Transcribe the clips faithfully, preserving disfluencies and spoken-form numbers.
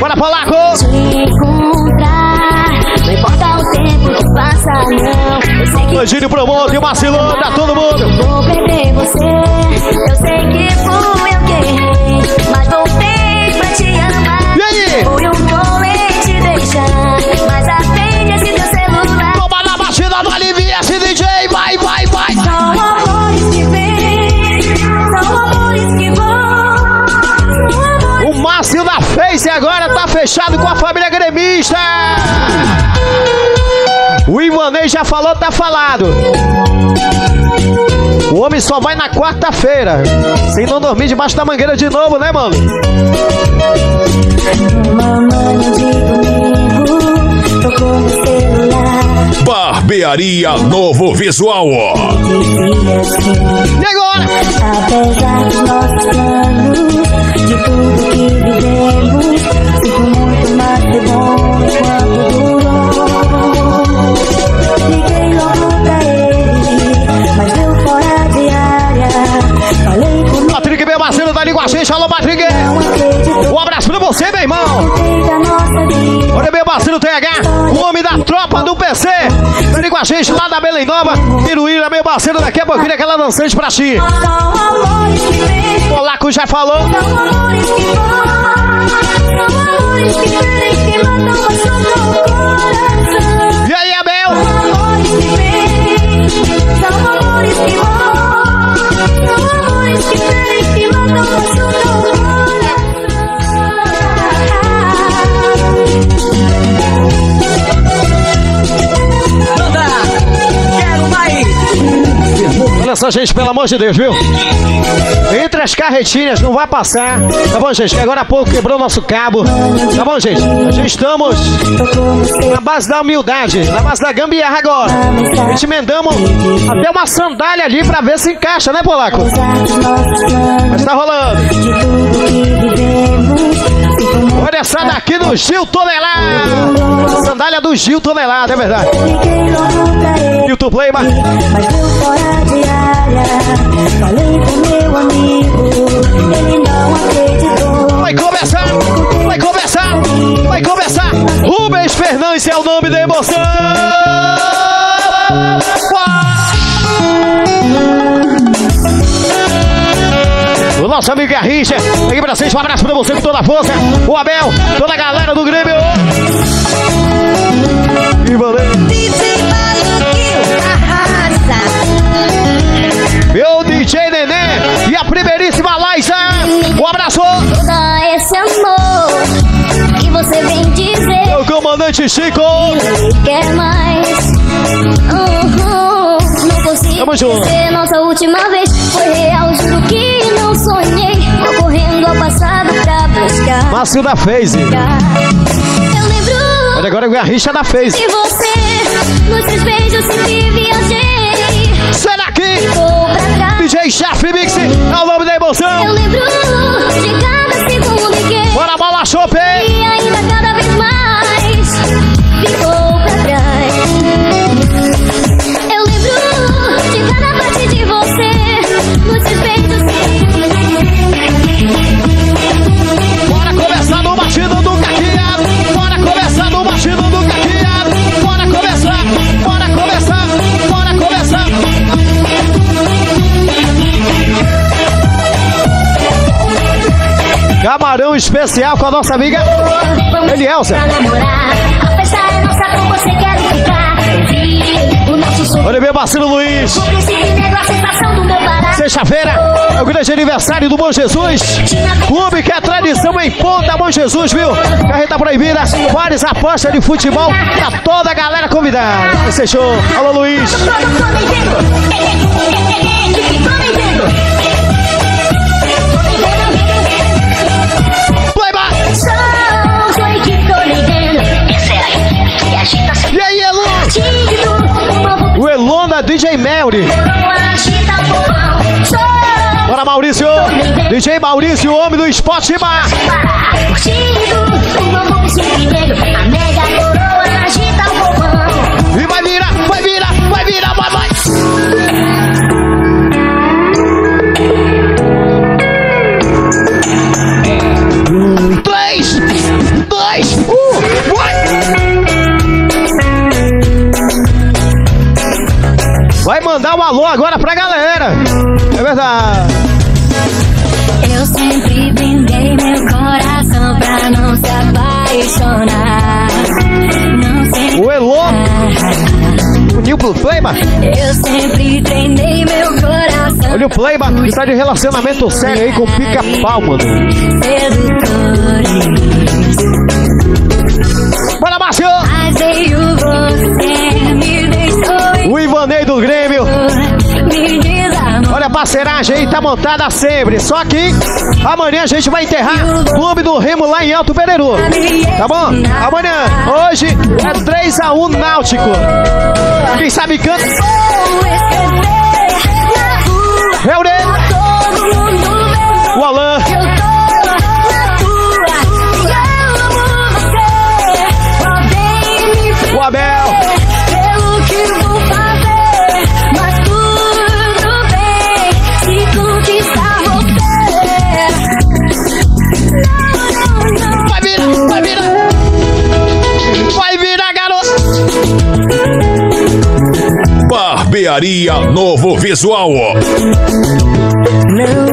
Bora, Polaco! Te encontrar, não importa o tempo que passa, não. Eu sei que Angílio Promoto e o Marcelo, pra todo mundo. eu vou perder você. Eu sei que fui eu que errei, mas voltei pra te amar. E aí? Foi um bom em te deixar, mas atende esse teu celular. Toma na batida do Alivia, esse D J, vai, vai, vai. São amores que vêm, são amores que vão, são amores. O Márcio da Face agora tá fechado com a família gremista. O Ivanei já falou, tá falado. O homem só vai na quarta-feira. Sem não dormir debaixo da mangueira de novo, né, mano? Uma manhã de domingo, tocou no celular. Barbearia Novo Visual. Dizia assim, E agora? apesar dos nossos planos, de tudo que vivemos, sinto muito mais de bom enquanto durou. Liguei logo pra ele, mas deu fora de área. Falei comigo, Patrick, meu parceiro, tá ali com a gente. Alô, Patrick. não acreditou. Um abraço pra você, meu irmão. Contei da nossa vida. Olha, meu parceiro T H, o homem da tropa do P C. Tá ali com a gente lá da Belém Nova. Iruíra, meu parceiro, daqui a pouquinho aquela dançante pra ti. São amores que vêm, O Polaco já falou. são amores que vão, são amores que querem que matam a sua coração. E aí, Abel? São amores que vêm, são amores que vão, são amores que querem que matam a sua coração. Olha só, gente, pelo amor de Deus, viu? Entre as carretinhas, não vai passar. Tá bom, gente? Que agora há pouco quebrou nosso cabo. Tá bom, gente? A gente estamos na base da humildade, na base da gambiarra agora. A gente emendamos até uma sandália ali pra ver se encaixa, né, Polaco? Mas tá rolando. Olha essa daqui do Gil Tonelada. A sandália do Gil Tonelada, é verdade. YouTube Play, mas... Mas deu fora de área. Falei com meu amigo, ele não acreditou. Vai começar, vai começar, vai começar. Rubens Fernandes é o nome da emoção. O nosso amigo Garrincha, aqui pra vocês, um abraço pra você com toda a força. O Abel, toda a galera do Grêmio. E valeu. D J Maluquinho arrasa. Meu D J Nenê e a primeiríssima Laisa. Um abraço. Todo esse amor que você vem dizer, O comandante Chico. ele quer mais. Uhum. Não consigo Tamo junto. esquecer nossa última vez. Foi real, juro que não sonhei. Tô correndo ao passado pra buscar. Márcio da Face. Eu lembro Olha agora o Garrincha da Face. de você, nos seus beijos sempre viajei. Será que Vou pra trás. D J Chef Mix é o nome da emoção? Eu lembro de cada segundo em que Bora, bola, chope! e ainda cada vez mais ficou pra trás. Eu lembro de cada parte de você, nos seus beijos. Bora começar no batido do caqueado! Bora começar no batido do caqueado! Bora começar! Bora começar! Bora começar! Camarão especial com a nossa amiga Elielza. Pra namorar, a festa é nossa, com você quero ficar. Ouvir o nosso som. Olha meu parceiro Luiz. O príncipe negro, a sensação do meu barato. Sexta-feira é o grande aniversário do Bom Jesus. Clube que é tradição em Ponta Bom Jesus, viu? Carreta proibida, várias apostas de futebol pra toda a galera convidada. Vai ser show. Alô, Luiz. Todo mundo entendo. Equipe, todo entendo. Playback. Sou, sou equipe, tô ligando. Essa é aí, que agita seu E aí, Elon? partido. O povo O Elon da D J Melry. agita o povão. Sou Bora, Maurício. D J Maurício, o homem do Spot Bar. para curtido. O meu povo sempre negro. A mega coroa agita o povão. E vai virar, vai virar, vai virar, vai, vai. Um, três, dois. alô agora pra galera. É verdade. Eu sempre brindei meu coração pra não se apaixonar. Não sei. O Elô. O Nil pro Playba. Eu sempre treinei meu coração. Olha o Playba que tá de relacionamento sério aí com Pica-Pau, mano. Sedutores. Bora, Márcio! Mas veio você, me deixou. O Ivanei do Grêmio. Me desarmou. Olha a parceiragem aí, tá montada sempre. Só que amanhã a gente vai enterrar o Clube do Remo lá em Alto Pereira. Tá bom? Amanhã, hoje é três a um Náutico. Quem sabe canta? É o Ney. O Alan. O Abel. Pelo que vou fazer, mas tudo bem se conquistar você. Vai virar, vai virar. Vai virar, garoto. Barbearia Novo Visual. Não,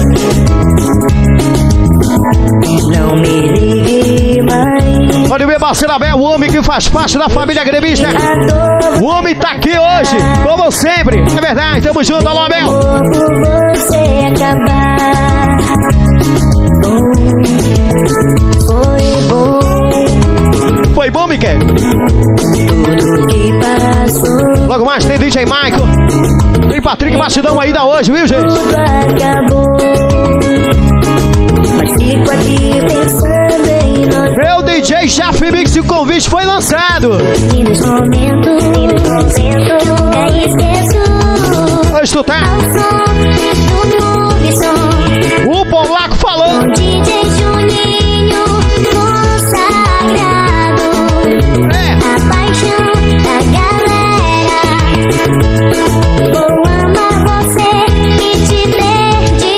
não me ligue mais. Olha o meu parceiro Abel, o homem que faz parte da família gremista. O homem tá aqui hoje, como sempre. É verdade, tamo junto, alô, Abel. Por você acabar. Bom, foi bom. Foi bom, Miquel? Tudo que passou. Logo mais tem D J Michael. Tem Patrick Bastidão ainda hoje, viu, gente? Tudo acabou. Mas fico aqui pensando em nós. Meu D J Chaf Mix, o convite foi lançado. E nos momentos, e nos momentos, nunca esqueço. Hoje tu tá? Ao som do clube som. O Polaco falou. Com D J Juninho consagrado. É. A paixão da galera. Vou amar você e te ter de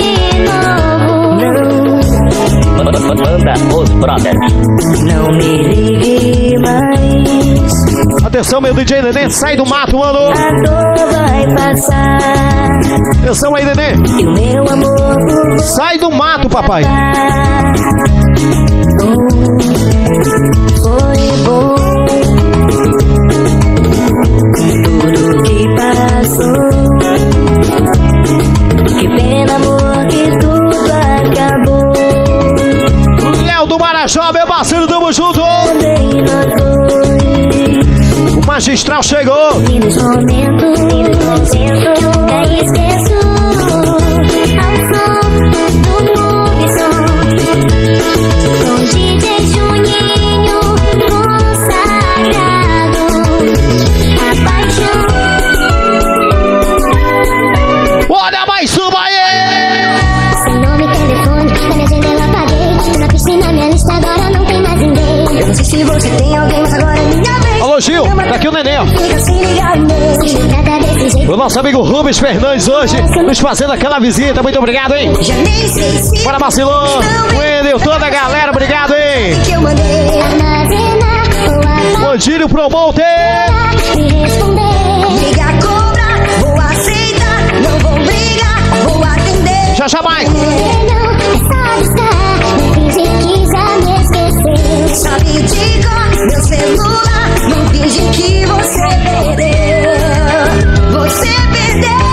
novo. Banda Os Brothers. Não me ligue mais. Atenção, meu D J Nenê, sai do mato, mano. A dor vai passar. Atenção aí, Nenê. E o meu amor por você. Sai do mato, papai. Bom, foi bom. Tudo que passou. Que pena, amor, que tudo acabou. Léo do Marajó, meu parceiro, tamo junto. Também nós dois. O magistral chegou. E nos momentos, e nos momentos, nunca esqueço. Ao som do clube som. Com D J Juninho consagrado. A paixão. Olha mais uma aí. Sem nome, telefone, na minha janela apaguei. Na piscina, minha lista agora não tem mais ninguém. Eu não sei se você tem alguém, mas agora é minha vez. Alô, Gil, daqui o Nenê, ó. Fica se ligar mesmo. Nada desse jeito. O nosso amigo Rubens Fernandes hoje nos fazendo aquela visita. Muito obrigado, hein? Já nem sei se Bora, Marcelão. Wendel, toda a galera, obrigado, hein? que eu mandei armazenar ou Mandílio Promoter. apagar, me responder. Liga, cobra, vou aceitar. Não vou brigar, vou atender. Já, já vai. Não, é só buscar. Não finge que já me esqueceu. Sabe de cor, meu celular. Não finge que você perdeu. Você perdeu.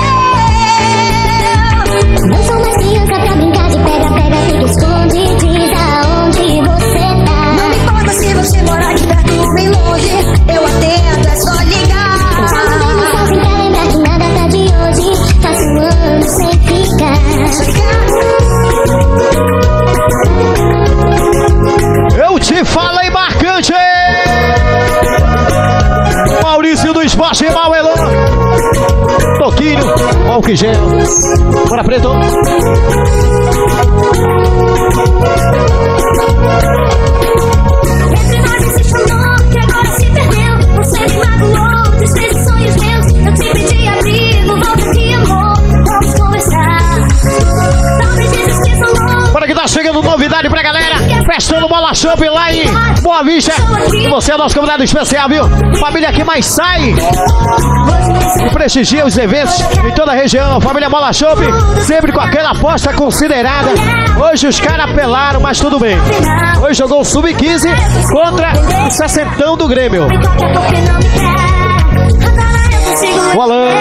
Não sou mais criança pra brincar de pega-pega. Fica esconde, diz aonde você tá. Não me importa se você mora aqui perto ou bem longe. Eu atendo, é só ligar. Pensando bem no sol, sem quer lembrar que nada tá de hoje. Faço um ano sem ficar. Eu te falei marcante. Maurício do Esporte Mauelô. Toquinho, álcool gel. Bora, preto. Entre nós existe um amor que agora se perdeu. Você me magoou, desfez os sonhos meus. Eu te pedi abrigo, volta aqui, amor. Vamos conversar. Talvez desistir sou louco. Bora que tá chegando novidade pra galera. Festando Bola Show. Shop lá em Boa Vista. E você é nosso convidado especial, viu? Família que mais sai e prestigia os eventos em toda a região. Família Bola Shop, sempre com aquela aposta considerada. Hoje os caras apelaram, mas tudo bem. Hoje jogou o sub quinze contra o sessentão do Grêmio. O Alan.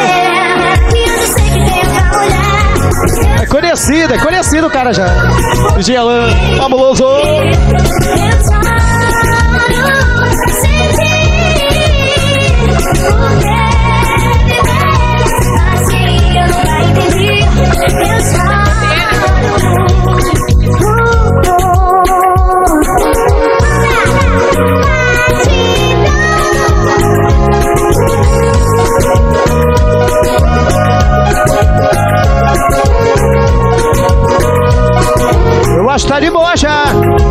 É conhecido, é conhecido o cara já. D J Alan, fabuloso. Eu acho que tá de boa já.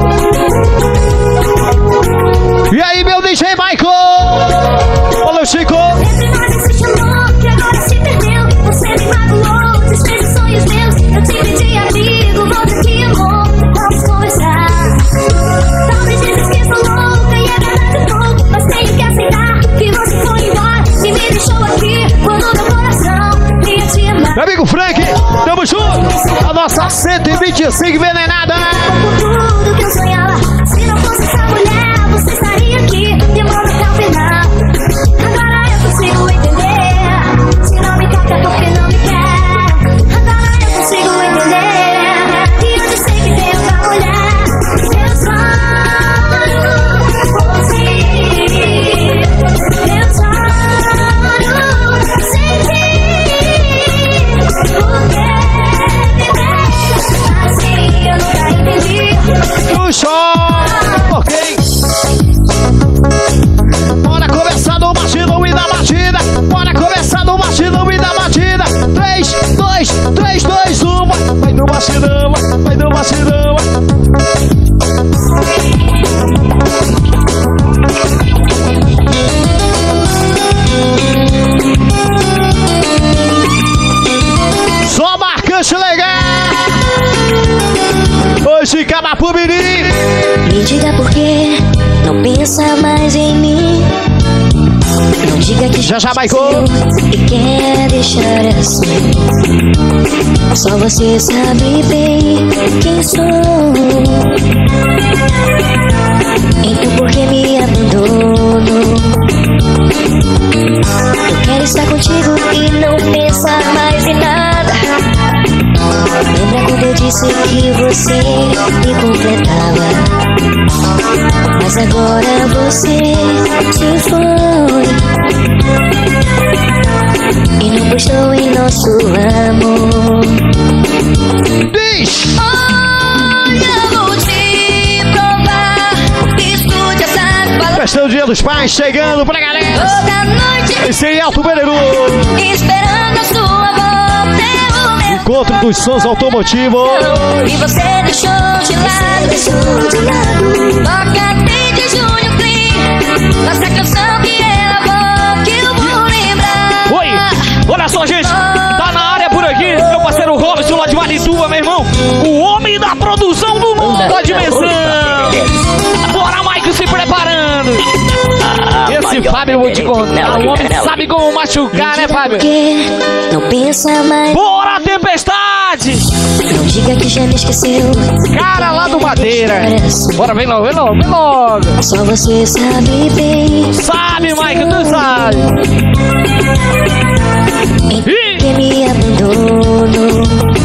E aí, meu D J Michael? Olha o Chico. Entre nós existe amor que agora se perdeu. Você me magoou, desfez os sonhos meus. Eu te pedi amigo, volta que amor. Vamos conversar. Talvez dizes que sou louca e é verdade um pouco, mas tenho que aceitar que você foi embora e me deixou aqui quando meu coração ia te amar. Meu amigo Frank, tamo junto. A nossa cento e vinte e cinco envenenada. Por tudo que eu sonhava, se não fosse essa mulher, você estaria aqui, demorou até o final. Agora eu consigo entender, se não me toca é porque não me quer. Agora eu consigo entender, e hoje sei que tenho pra olhar. Eu sonho você, eu sonho sentir, porque me deixa assim, eu nunca entendi. No show, ok. Bora começar no batidão e da batida. Bora começar no batidão e da batida. três, dois, três, dois, um. Vai no batidão, vai no batidão. Só marcante legal. Hoje Camapu Mirim. Me diga por que não pensa mais em mim. Não diga que Já já, Michael. e quer deixar assim. Só você sabe bem quem sou. Então por que me abandonou? Eu quero estar contigo e não pensar mais em nada. Lembra quando eu disse que você me completava? Mas agora você se foi e não gostou em nosso amor. Diz! Olha, vou te provar. Escute essas palavras. Festão Dia dos Pais chegando pra galera. Toda noite Esse aí é Alto Beneru. esperando a sua volta. Eu me Encontro dos Sons Automotivo. e você deixou de lado. Deixou de lado. Toca desde junho, clean. Nossa canção que ela amou, que eu vou lembrar. Oi, olha só, gente, tá na área por aqui, meu parceiro Robson lá de Marituba, meu irmão, o homem da produção do mundo da dimensão. Bora, Mike, se preparando. Esse Fábio eu vou te contar, o homem sabe como machucar, né, Fábio? Que não pensa mais. Bora, tempestade! Não diga que já me esqueceu. Cara lá do Madeira. Bora, vem logo, vem logo, vem logo. Só você sabe bem. Sabe, Mike, tu sabe. Ih! Que me abandonou.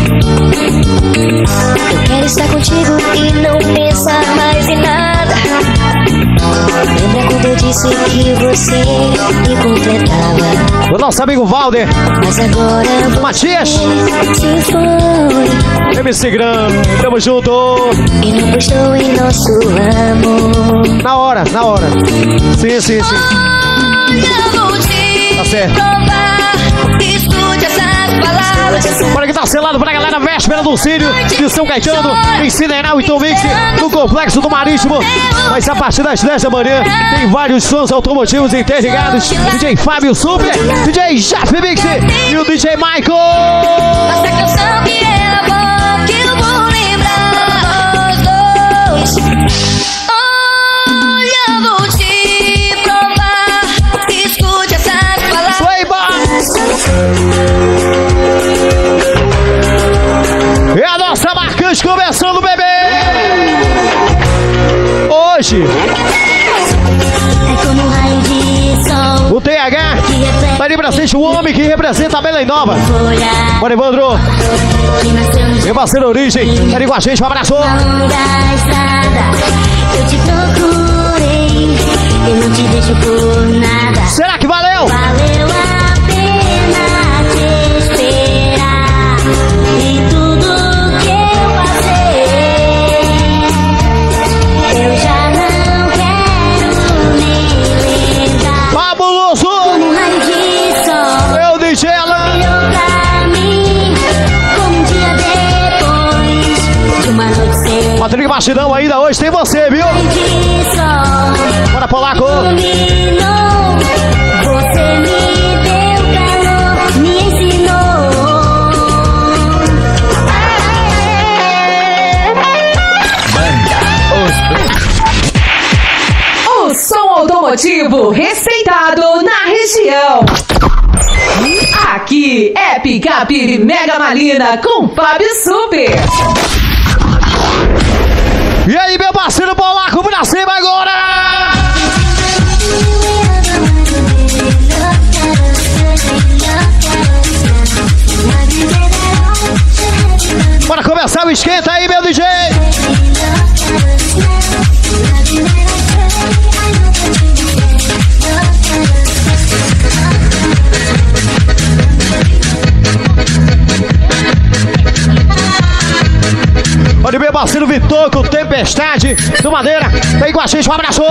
Eu quero estar contigo e não pensar mais em nada. Lembra quando eu disse que você me completava? O nosso amigo Valder. Mas agora você Matias. se foi M C Grande. Tamo junto. e não gostou em nosso amor. Na hora, na hora. Sim, sim, sim. Olha, vou te Tá certo. provar. Escute essas palavras. Bora que tá selado pra galera. Véspera do Círio de São Caetano. Em Sideral e Tom Mix. No Complexo do Marítimo. Mas a partir das dez da manhã tem vários sons automotivos interligados. D J Fábio Super. D J Jeff Mix. E o D J Michael. Nossa canção que ela amou, que eu vou lembrar. Nós dois. hoje. É como um raio de sol O T H que reflete tá de presente, o homem que representa a Belém Nova. o olhar Bora, Evandro. que nasceu no Meu parceiro Origem, tá ali com a gente, um abraço. longa estrada. Eu te procurei, eu não te deixo por nada. Será que valeu? Valeu a pena te esperar e tudo que eu passei. Eu já não quero me lembrar. Fabuloso! Como um raio de sol Meu D J Alan. olhou pra mim, como um dia depois de uma noite sem Patrick Bastidão ainda hoje tem você, viu? raio de sol. Bora, Polaco. Iluminou, você me deu calor, me ensinou. O som automotivo respeitado na região. Aqui é Picape Mega Malina com Fábio Super. E aí, meu parceiro Polaco, pra cima agora! Bora começar o esquenta aí, meu D J! Olha, meu parceiro Vitor com Tempestade do Madeira, vem com a gente, um abraço!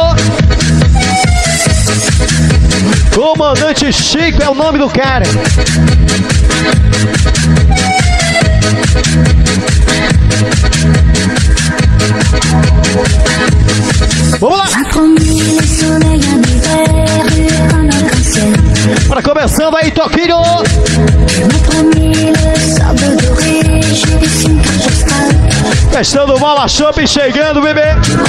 Comandante Chico é o nome do cara. Vamos lá! Bora começando aí, Toquinho! Testando Mola Shop chegando, bebê!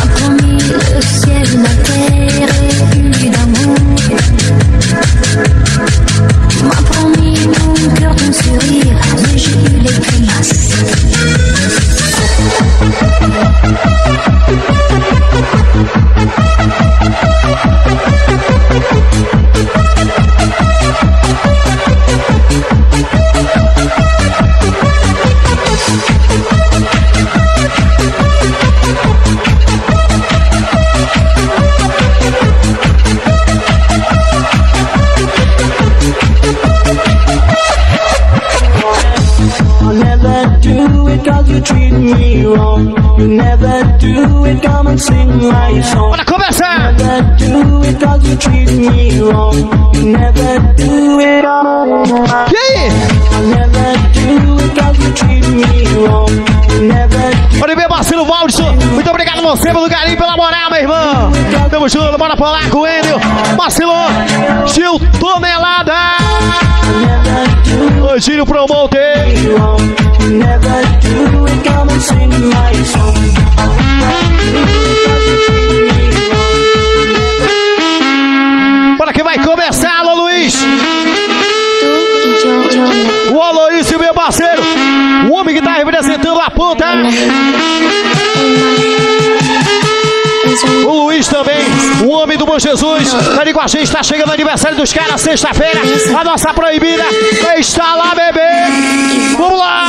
Bora começar! E aí? Olha, meu parceiro Valdson, muito obrigado a você pelo carinho, pela moral, meu irmão. Tamo junto, bora pular com o Endel, Marcelo, Gil Tonelada. O Gírio Promoter. Bora que vai começar, alô Luiz. O Aloysio, meu parceiro, o homem que tá representando a ponta. O Luiz também, o homem do Bom Jesus, tá ali com a gente, tá chegando o aniversário dos caras, sexta-feira, a nossa proibida está lá, bebê. Vamos lá!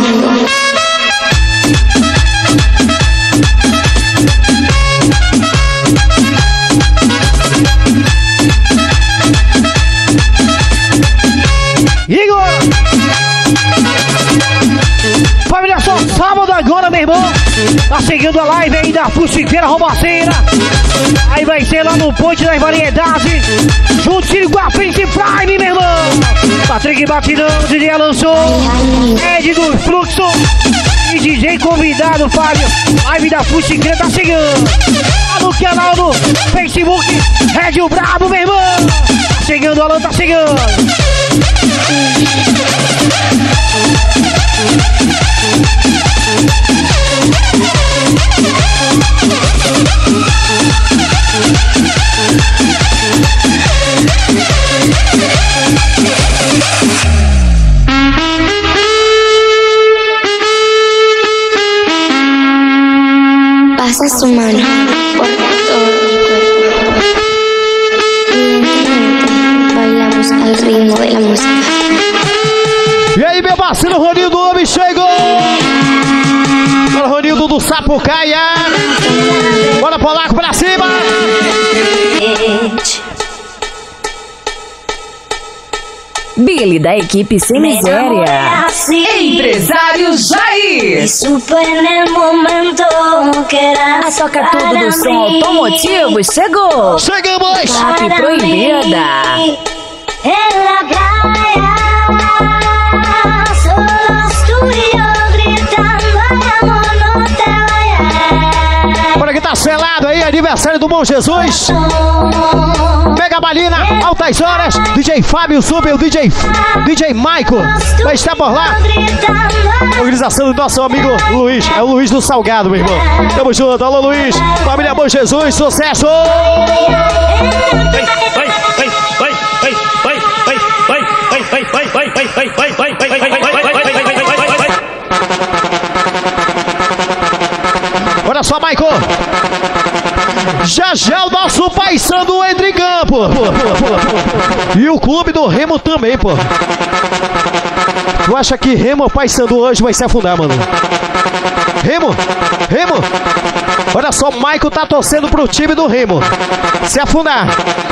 Igor! Família, só sábado agora, meu irmão. Tá chegando a live aí da Fuxiqueira Romaceira. Aí vai ser lá no Ponte das Variedades, juntinho com a Prince Prime, meu irmão. Patrick Batidão, D J lançou, Ed do Fluxo e D J convidado, Fábio. Live da Fuxiqueira tá chegando. Lá no canal do Facebook, Red o Brabo, meu irmão. Tá chegando, Alan, tá chegando. Passa su mano. Bailamos al ritmo de la música. E aí, meu parceiro Ronildo, o homem chegou! Bora, Ronildo do Sapucaia! Bora, Polaco, pra cima! Billy da equipe Sem Miséria. Empresário Jair. Supe en el momento que era A toca tudo do som automotivo chegou. Chegamos! Chape Proibida. En la playa, solos tú y yo gritando, amor, no te vayas. Bora que tá selado aí, aniversário do Bom Jesus! Mega Malina, altas horas, D J Fábio Sub, o D J, D J Maico, vai estar por lá. Organização do nosso amigo Luiz, é o Luiz do Salgado, meu irmão. Tamo junto, alô Luiz, família Bom Jesus, sucesso! Olha só, Maico! Já já o nosso Paysandu entra em campo. E o clube do Remo também, pô. Tu acha que Remo ou Paysandu hoje vai se afundar, mano? Remo? Remo? Olha só, o Michael tá torcendo pro time do Remo se afundar.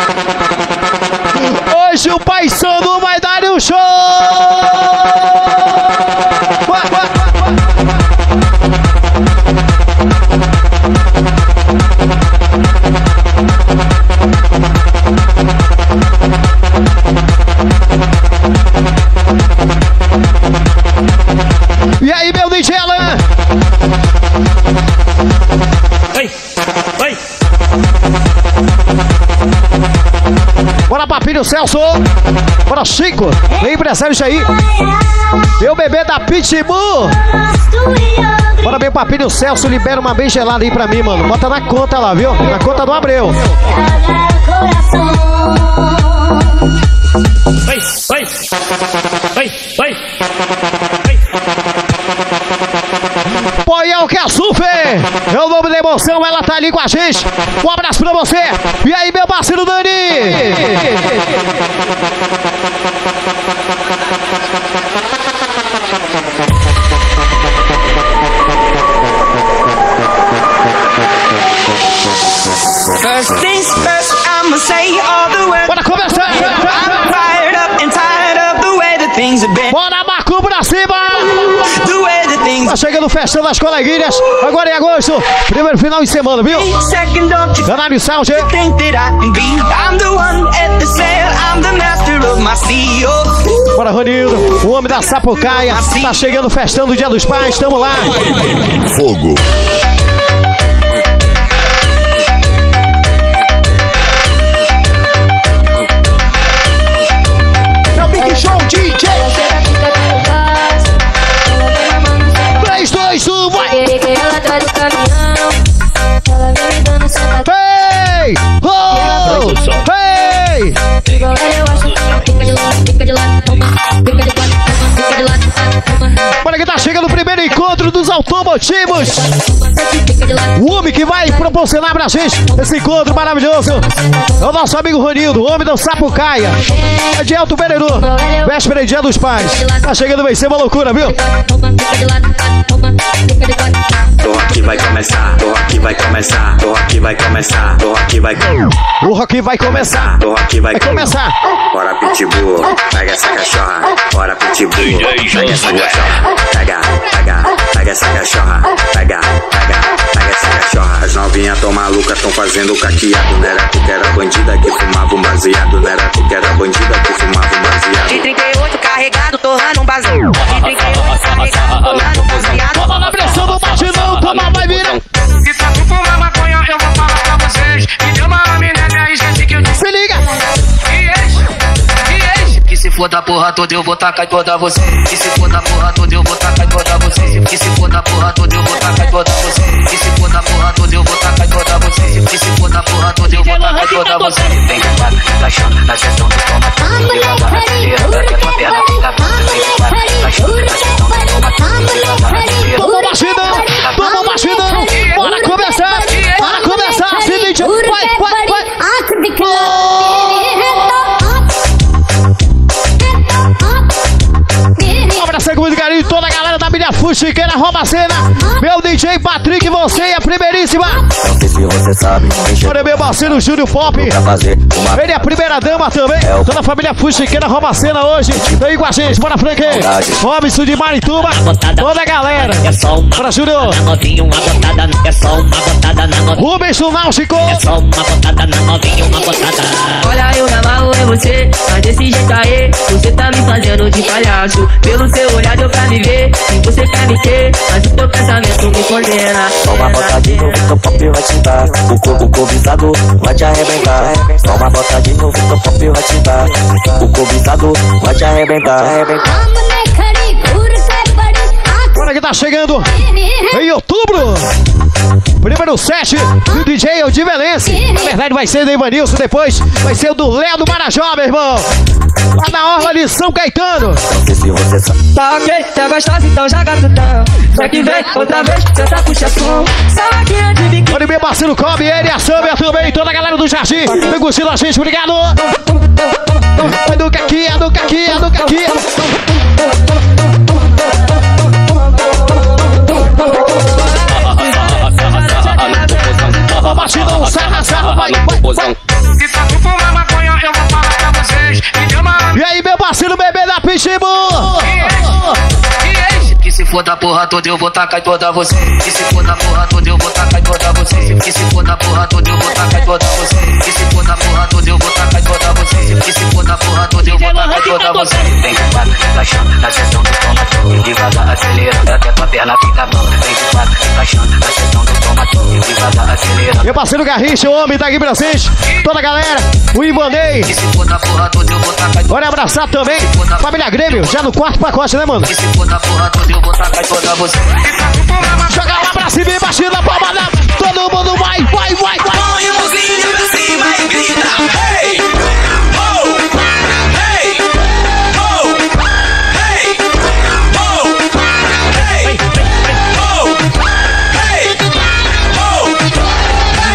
Hoje o Paysandu vai dar um show! Ué, ué, ué. E aí, meu D J Alan? Vai, vai. Bora, Papinho Celso. Bora, Chico. Vem, empresário Jair. Meu bebê da Pitbull. Bora, meu Papinho Celso. Libera uma bem gelada aí pra mim, mano. Bota na conta lá, viu? Na conta do Abreu. Vai, vai. Vai, vai. Poião que a Sufe é o nome da emoção, ela tá ali com a gente. Um abraço pra você. E aí, meu parceiro Dani? First things first, I'ma say all the words. Bora começar. I'm fired up and tired of the way that things have been. Bora, Marco, pra cima. The way that things Tá chegando o festão das coleguinhas. Agora em agosto. Primeiro final de semana, viu? second, don't you Canário Sound. think that I can be? I'm the one at the sail, I'm the master of my sea. Oh, Bora, Ronildo, o homem da Sapucaia. Tá chegando o festão do Dia dos Pais. Tamo lá. Fogo. Show D J três, dois, um, vai! Hey! Oh! Hey! Olha que tá chegando o primeiro encontro dos automotivos. O homem que vai proporcionar pra gente esse encontro maravilhoso é o nosso amigo Ronildo, o homem do Sapucaia. É de Alto Bereru, véspera de Dia dos Pais. Tá chegando, vai ser uma loucura, viu? O rock vai começar, o rock vai começar, o rock vai começar, o rock vai começar. O rock vai começar. O rock vai Vai começar. Bora Pitbull, pega essa cachorra. Bora Pitbull, pega essa cachorra. Pega, pega, pega essa cachorra. Pega, pega, pega essa cachorra. As novinhas tão malucas, tão fazendo caqueado. Não era tu que era bandida que fumava um baseado. Não era tu que era bandida que fumava um baseado. De trinta e oito carregado, torrando um baseado. De trinta e oito carregado, torrando um baseado. Toma na pressão do batidão, toma, vai virar. se pra tu fumar maconha, eu vou falar pra vocês. Me deu uma amnésia e esqueci que eu disse. Se liga! E ex, e ex. Que se for da porra toda, eu vou tacar em toda você. Que se for da porra toda, eu vou tacar em toda você. Que se for da porra toda, eu vou tacar em toda você. Que se for da porra toda, eu vou tacar em toda você. Que se for da porra toda, eu vou tacar em toda você. Vem devagar, relaxando na sessão do toma. Devagar, daqui a tua perna fica bunda. Vem devagar, relaxando na sessão do toma. Devagar, Toma batidão, toma batidão. Bora começar, bora começar. Fuxiqueira Romacena. Meu D J Patrick, você é a primeiríssima. Não sei se você sabe. Olha meu parceiro Júlio Pop. Ele é a primeira dama também. Toda a família Fuxiqueira Romacena hoje. Vem com a gente, bora Frank. Robson de Marituba. Toda a galera. Bora Júlio. Rubens do Náutico. Olha, eu na marro é você, mas desse jeito aí, você tá me fazendo de palhaço. Pelo seu olhar deu pra me ver, e você quer me ter, mas o teu pensamento me condena. Toma bota de novo, teu pop vai te dar. O corpo cobiçado vai te arrebentar. Toma bota de novo, teu pop vai te dar. O cobiçado vai te arrebentar. Agora que tá chegando em outubro. Primeiro set do D J Odivelense. Na verdade vai ser do Ivanilson, depois vai ser o do Léo do Marajó, meu irmão. Lá na orla de São Caetano. Tá ok, tá gostosa, então joga tutão. Só que vem, outra vez, senta puxa-som. Só que é de bico. Olha o meu parceiro Kobe, ele, a Sâmbia também, toda a galera do Jardim. Vem curtindo a gente, obrigado. Vai do Caquia, do Caquia, do Caquia. Batidão, sarra, sarra, vai, vai, vai. Se só tu fumar maconha, eu vou falar pra vocês. E aí, meu parceiro bebê da Pitbull? Que se for da porra toda, eu vou tacar em toda você. Que se for da porra toda, eu vou tacar em toda você. Que se for da porra toda, eu vou tacar em toda você. Que se for da porra toda, eu vou tacar em toda você. Que se for da porra toda, eu vou tacar em toda você. Vem de quatro, encaixando na sessão do tomato. Devagar, acelerando, até tua perna fica bom. Vem de quatro, encaixando na sessão do tomato. Devagar, acelerando. Meu parceiro Garrincha, o homem tá aqui presente. Toda a galera, o Ivanei. Que se for da porra toda, eu vou tacar em toda. Bora abraçar também. Família Grêmio, já no quarto pacote, né, mano? Que se for da porra toda, eu vou tacar em toda você. Joga lá pra cima e baixinho na palma da... Todo mundo vai, vai, vai, vai. Põe a mãozinha pra cima e grita. Hey! Oh! Hey! Oh! Hey! Oh! Hey! Oh! Hey! Oh!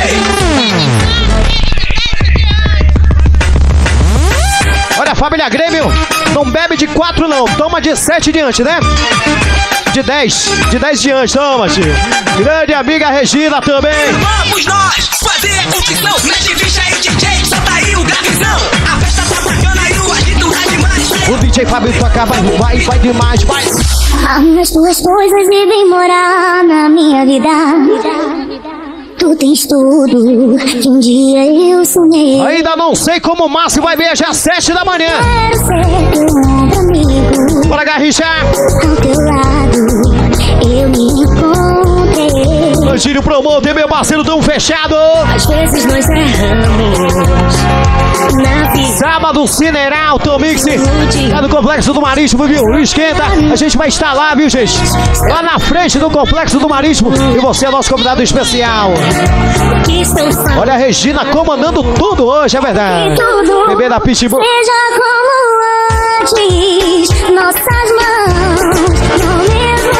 Hey! Olha, família Grêmio, não bebe de quatro não, toma de sete diante, né? De dez, de dez diante, toma, tio. Grande amiga Regina também. Vamos nós fazer a confusão. Mete bicha aí, D J, solta aí o gravizão. A festa tá bacana e o agito tá demais. O D J Fábio toca, vai, vai, vai demais, vai. As tuas coisas devem morar na minha vida. Tu tens tudo que um dia eu sonhei. Ainda não sei como o Márcio vai beijar às sete da manhã. Quero ser teu ombro amigo. Bora, Garrincha. Ao teu lado eu me encontrei. Antílio Promoter, meu parceiro tão fechado. Às vezes nós erramos na vida. Sábado, Cineral, Tomix. Lá no Complexo do Marítimo, viu? Não esquenta. A gente vai estar lá, viu, gente? Lá na frente do Complexo do Marítimo. E você é nosso convidado especial. Olha a Regina comandando tudo hoje, é verdade. Bebê da Pitbull. Seja como antes, nossas mãos no mesmo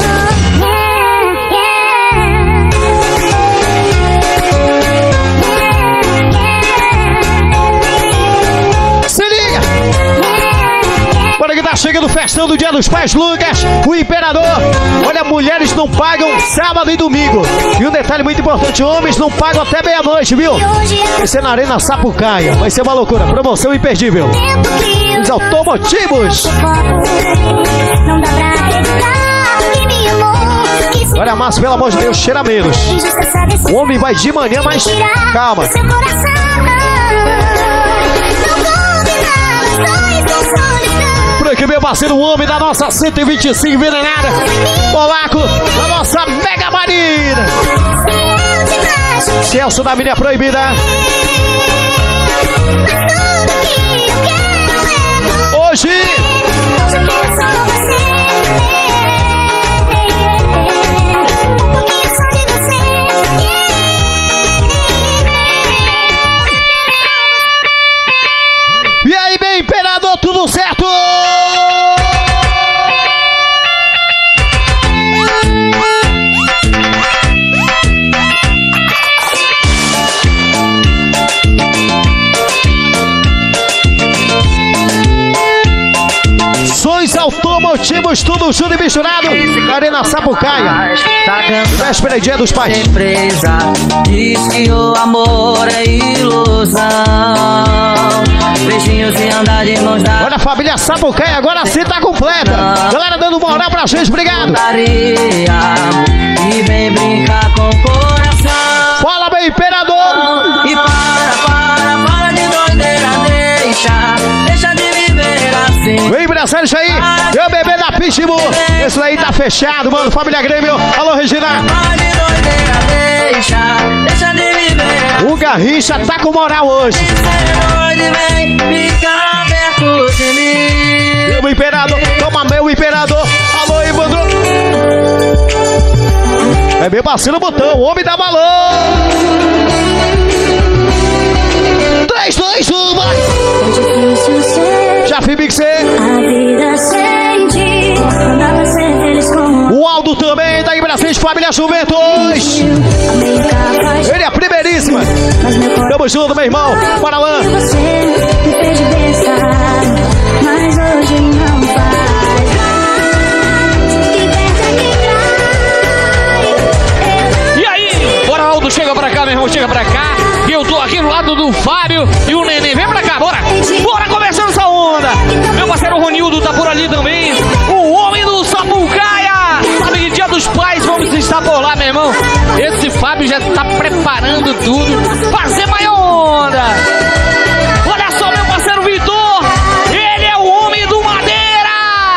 Se liga! Bora que tá chegando o festão do Dia dos Pais, Lucas, o Imperador. Olha, mulheres não pagam sábado e domingo. E um detalhe muito importante, homens não pagam até meia-noite, viu? Vai ser na Arena Sapucaia. Vai ser uma loucura, promoção imperdível. Os automotivos. não dá pra acreditar que me amou. Olha, Márcio, pelo amor de Deus, cheira menos. O homem vai de manhã, mas calma. Seu coração não combina, os dois não solidão. Por aqui, meu parceiro, o homem da nossa cento e vinte e cinco envenenada. Polaco, da nossa Mega Marina. Celso da Minha Proibida. Hoje. E aí, bem, Imperador, tudo certo? Estamos tudo junto e misturado na Arena Sapucaia. Véspera e Dia dos Pais. Empresa diz que o amor é ilusão. Beijinhos e andar de mãos dadas. Olha a família Sapucaia, agora sim tá completa. Galera dando moral pra gente, obrigado. E vem brincar com o coração. Fala, meu imperador. E para, para, para de doideira. Deixa, deixa de viver assim. Vem, empresário, isso aí. Meu bebê da Pitbull. Esse daí tá fechado, mano. Família Grêmio. Alô, Regina. Para de doideira. Deixa, deixa de viver. O Garrincha tá com moral hoje. Vem, fica aberto de mim. Meu imperador. Toma, meu imperador. Alô, Evandro. É meu parceiro botão, o homem da balão. três, dois, um, vai. Já fui Big C. A vida sem ti, não dá pra ser feliz com o Aldo também, daí pra frente, família Juventus. Ele é a primeiríssima. Tamo junto, meu irmão. Bora lá. Você me fez pensar, mas hoje não faz mais. E aí? Bora, Aldo, chega pra cá, meu irmão, chega pra cá. E eu tô aqui do lado do Fábio e o Nenê. Vem pra cá, bora. Bora começando essa onda. Meu parceiro Ronildo tá por ali também. O homem do Sapucaia. Sabe que Dia dos Pais, vamos estar por lá, meu irmão. Esse Fábio já tá preparando tudo pra ser maior onda. Olha só, meu parceiro Vitor. Ele é o homem do Madeira.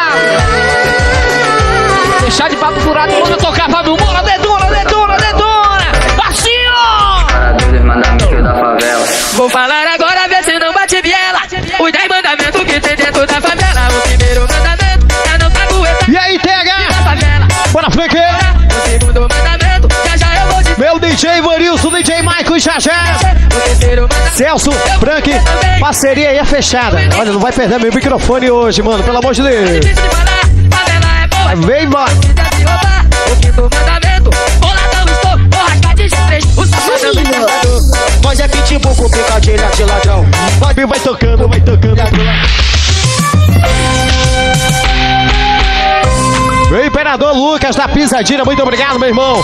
Deixar de papo furado, bora tocar, Fábio. Bora, detona, detona, detona. Assim, ó. Vou falar agora, vê se não bate biela. Os dez mandamentos que tem dentro da favela. O primeiro mandamento é não cagueta. E aí, T H? Bora, Frank. O segundo mandamento, já já eu vou dizer. Meu D J Ivanilson, D J Michael e Xaxé. O terceiro mandamento, Celso, Frank, parceria aí é fechada. Olha, não vai perder meu microfone hoje, mano, pelo amor de Deus. difícil de falar, favela é boa. Vem, mano. Se roubar, o quinto mandamento, boladão estou, vou rasgar de três. O safadão do caçador. Nós é pitbull com picadilha de ladrão. Vai, vai tocando, vai tocando. Meu imperador Lucas da Pisadinha, muito obrigado, meu irmão.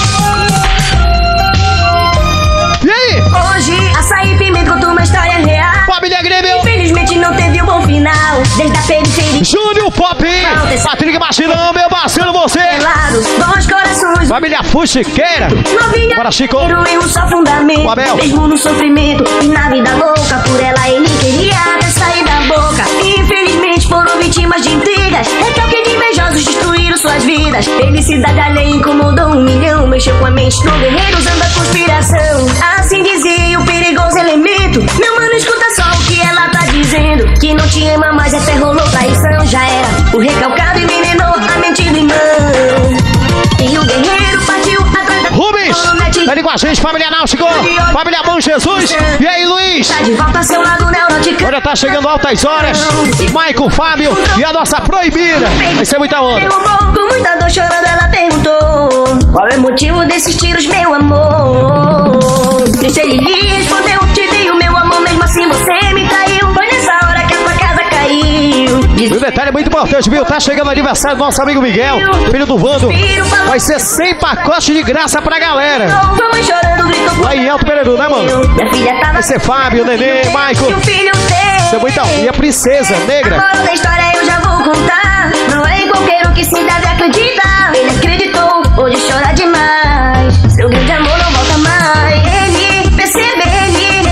E aí? Hoje, açaí e pimenta conta uma história real. Família Grêmio. Infelizmente não teve um bom final. Desde a periferia. Júnior Pop. Patrick Machinão, meu parceiro, você. Bons corações. Família Fuxiqueira. Novinha. Bora, Chico. Erro só fundamento. O Abel. Mesmo no sofrimento e na vida louca. Por ela ele queria até sair da boca. Infelizmente foram vítimas de intrigas. Recalque de invejosos destruíram suas vidas. Felicidade alheia incomodou um milhão. Mexeu com a mente do guerreiro usando a conspiração. Assim dizia o perigoso elemento. Meu mano, escuta só o que ela tá dizendo. Que não te ama mais, até rolou traição. Já era o recalcado envenenou a mente do irmão. E o guerreiro partiu atrás da Rubens, tá ali com a gente, família Náutico, família Bom Jesus. E aí, Luiz? Tá de volta ao seu lado neurótico. Olha, tá chegando altas horas. Michael, Fábio e a nossa proibida. Vai ser muita onda. Com muita dor chorando, ela perguntou: qual é o motivo desses tiros, meu amor? Deixa ele lhe respondeu: te dei o meu amor, mesmo assim você me traiu. Foi nessa hora que a tua casa caiu. E o detalhe é muito importante, viu? Tá chegando o aniversário do nosso amigo Miguel, filho do Vando. Vai ser cem pacotes de graça pra galera. Vamos chorando, gritou. Lá em Alto Pereira, né, mano? Minha filha tava. Vai ser Fábio, Nenê, Michael. E o filho teu. Você é muita. E a princesa negra. Agora da história eu já vou contar. Não é em qualquer um que se deve acreditar. Ele acreditou, hoje chora demais. Seu grande amor não volta mais. Ele percebe, ele, ele.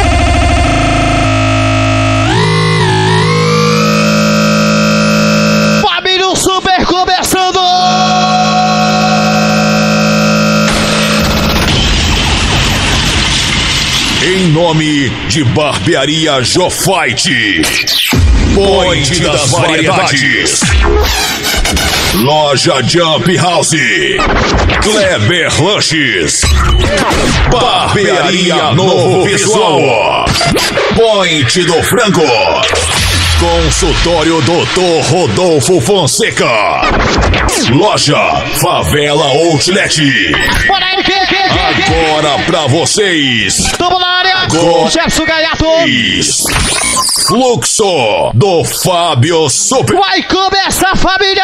Família Super começando! Em nome de Barbearia Jofite, Point das Variedades, Loja Jump House, Kleber Lanches, Barbearia Novo Visual, Point do Franco, Consultório doutor Rodolfo Fonseca, Loja Favela Outlet, Bora aí, que, que, que, que? Agora pra vocês. Tamo na área. Agora. Jefferson Gaiato. Fluxo do Fábio Super. Vai começar, família.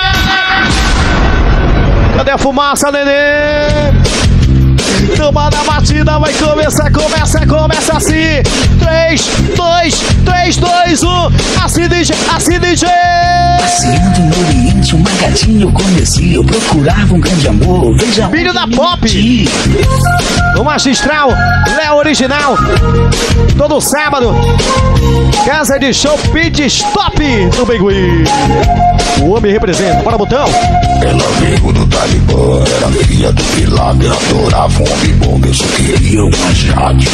Cadê a fumaça, nenê? Toma na batida, vai começar, começa, começa assim. três, dois, três, dois, um. Assim, D J, assim, D J. Passeando no Oriente, uma gatinha eu conheci. Eu procurava um grande amor, veja. Filho da Pop. No Magistral, Léo Original. Todo sábado. Casa de show Pit Stop do Bengui. O homem representa. Bora, botão. Ela veio do Talibã, era filha do Pilar. Ela adorava um homem bom, eu só queria uma Jade.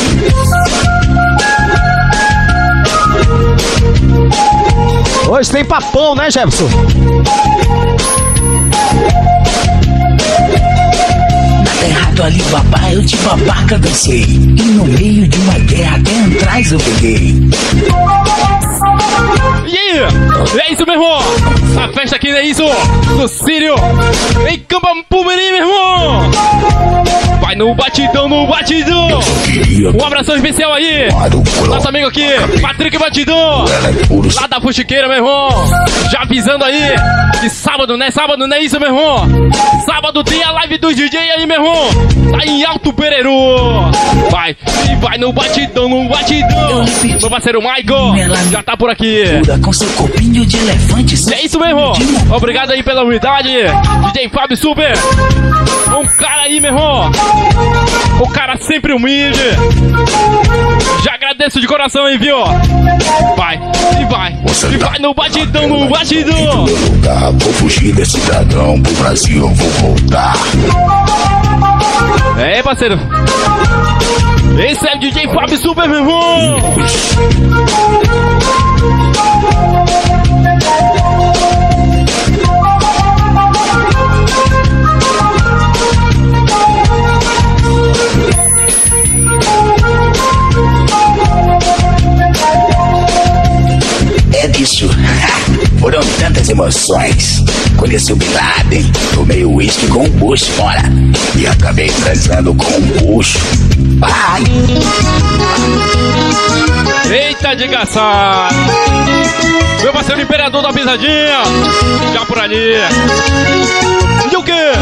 Hoje tem papão, né, Jefferson? Na terra do Alibaba eu de babaca dancei. E no meio de uma guerra até atrás eu peguei. E aí? É isso, meu irmão. A festa aqui, é isso? No Sírio. Em Cambampumeri, meu irmão. Vai no batidão, no batidão. Um abração especial aí. Nosso amigo aqui, Patrick Batidão. Lá da Fuxiqueira, meu irmão. Já avisando aí. Que sábado, né? Sábado, não é isso, meu irmão? Sábado tem a live dos D J aí, meu irmão. Tá em Alto Pereiro. Vai, e vai no batidão, no batidão. Meu parceiro Michael já tá por aqui. Com seu copinho de elefante. É isso mesmo. Obrigado aí pela unidade. D J Fábio Super. Um cara aí, meu irmão. O cara sempre humilde. Já agradeço de coração aí, viu? Vai, e vai. E vai no batidão, no batidão. Lugar, vou fugir desse dragão. Pro Brasil eu vou voltar. É, parceiro. Esse é o D J Fábio Super, meu irmão. É disso. Foram tantas emoções. Conheci o Bin Laden, tomei o uísque com o Bush fora e acabei transando com o Bush. Ai. Eita de gaçada. Meu parceiro Imperador da Pisadinha. Já por ali. E o quê?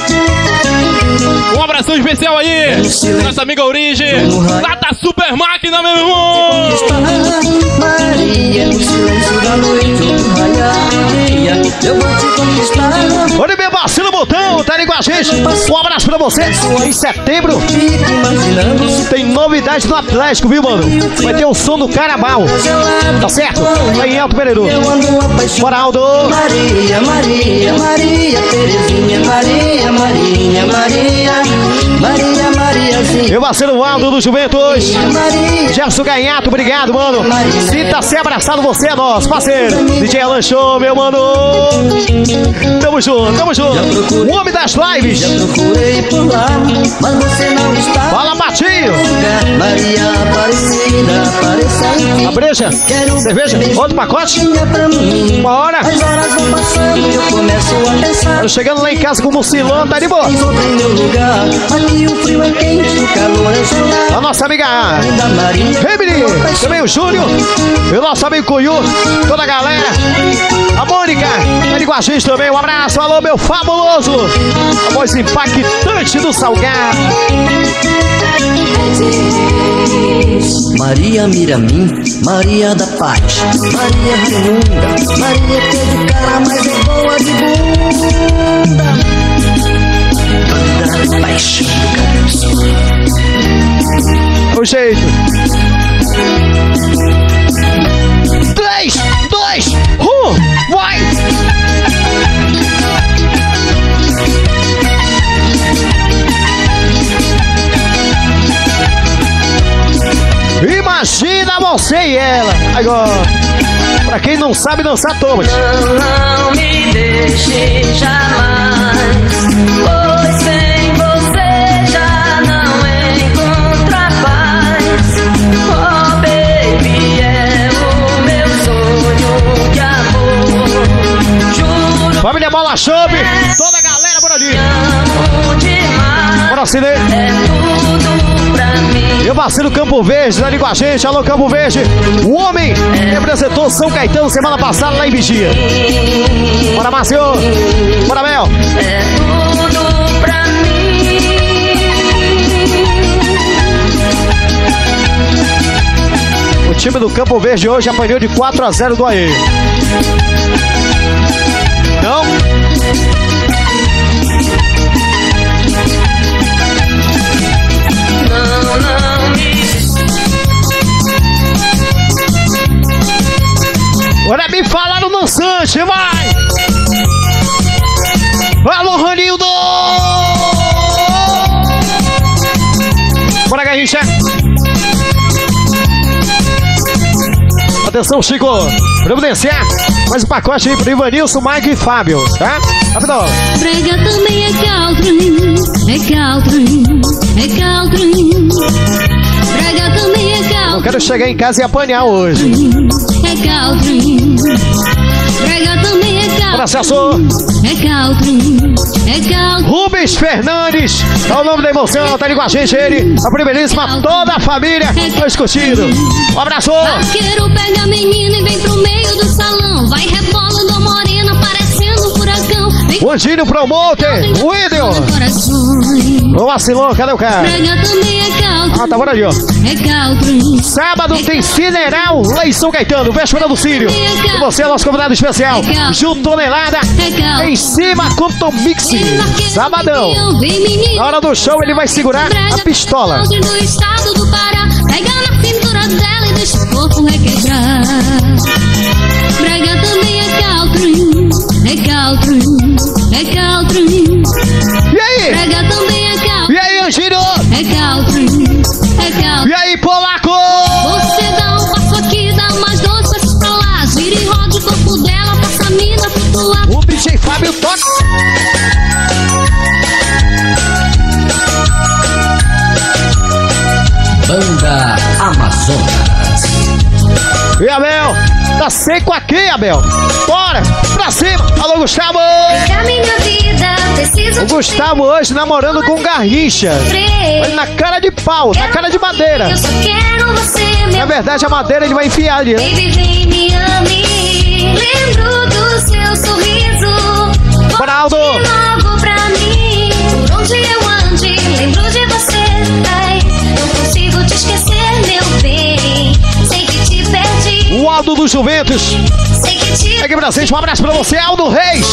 Um abração especial aí. Nossa amiga Origem. Lá da Super Máquina, meu irmão. Maria, no silêncio da noite, Maria, eu vou te conquistar. Olha meu parceiro Botão, tá ali com a gente. Um abraço pra vocês. Em setembro tem novidade no Atlético, viu, mano? Vai ter o som do Carabao. Tá certo? Vai em Alto Pereiro. Bora, Aldo. Maria, Maria, Maria, Terezinha, Maria, Marinha, Maria, Maria, Mariazinha. Meu parceiro Aldo do Juventus. Jefferson Gaiato, obrigado, mano. Sinta-se abraçado, você é nosso parceiro. D J Alan Show, meu mano. Tamo junto, tamo junto. O homem das lives. Já procurei por lá, mas você não está. Fala, Matinho. Maria Aparecida, apareça aqui. A breja, cerveja, outro pacote. Uma hora. As horas vão passando e eu começo a pensar. Eu chegando lá em casa com o Mucilão, tá de boa. Encontrei meu lugar, aqui o frio é quente, o calor é solar. A nossa amiga Da Maria, Remini, também o Júlio, e o nosso amigo Cuiu, toda a galera. A Mônica, tá ali com a gente também. Um abraço, alô, meu fabuloso. A voz impactante do Salgado. Maria Miramim, Maria da Paz, Maria Raimunda, Maria que é de cara, mas é boa de bunda. Maria Paixão O jeito. três, dois, um, vai! Imagina você e ela. Agora, pra quem não sabe dançar, Thomas. Não me deixe jamais, pois sem você já não encontro a paz. Oh baby, é o meu sonho de amor. Juro. Família Bola Chope, toda a galera por ali. Amo demais. Bora, Cine. É tudo parceiro Campo Verde, tá ali com a gente. Alô, Campo Verde. O homem representou São Caetano semana passada lá em Vigia. Bora, Márcio. Bora, Mel. É tudo pra mim. O time do Campo Verde hoje apanhou de quatro a zero do A E. Não? Não, não me... Olha, me falaram no dançante, vai! Alô, Ranildo! Bora, Garrincha! Atenção, Chico! Providenciar mais um pacote aí pro Ivanilson, Mike e Fábio, tá? Rapidão! Brega também é Caltrim, é Caltrim, é Caltrim. Brega também é Caltrim. Eu quero chegar em casa e apanhar hoje. É Caltrim. Brega também é Caltrim. Processo! É Caltrim, é Caltrim. Rubens Fernandes, é o nome da emoção, tá ali com a gente, ele, a primeiríssima, toda a família, dois curtindo. Um abraço! Vaqueiro pega a menina e vem pro meio do salão. Vai rebolando a morena, parecendo um furacão. O Andinho Promoter, o Idel. O vacilão, cadê o cara? Brega também é Caltrim. Ah, tá por ali, ó. É Caltrim. Sábado tem Cineral lá em São Caetano, véspera do Círio. E você é nosso convidado especial. Junto Tonelada, em cima com Tom Mix. Sabadão. Na hora do show ele vai segurar a pistola. Do estado do Pará, pega na cintura dela e deixa o corpo requebrar. Brega também é Caltrim, é Caltrim, é Caltrim. E aí? Brega também é Caltrim. E aí, Angiro? É Caltrim, é Caltrim. E aí, Polaco? Você dá um passo aqui, dá mais dois passos pra lá. Gira e roda o corpo dela, passa a mina flutuar. O D J Fábio toca. Banda Amazonas. E Abel, tá seco aqui, Abel. Bora, pra cima. Alô, Gustavo. Pra minha vida, preciso o Gustavo hoje namorando com Garrincha. Olha na cara de pau, na cara de madeira. Eu só quero você, meu. Na verdade, a madeira ele vai enfiar ali, né? Baby, vem me ame. Lembro do seu sorriso. Bora, Aldo. Volte logo pra mim. Por onde eu ande, lembro de você. Ai, não consigo te esquecer, meu bem. Sei que te perdi. O Aldo do Juventus. Sei que te aqui pra frente, um abraço pra você, Aldo Reis.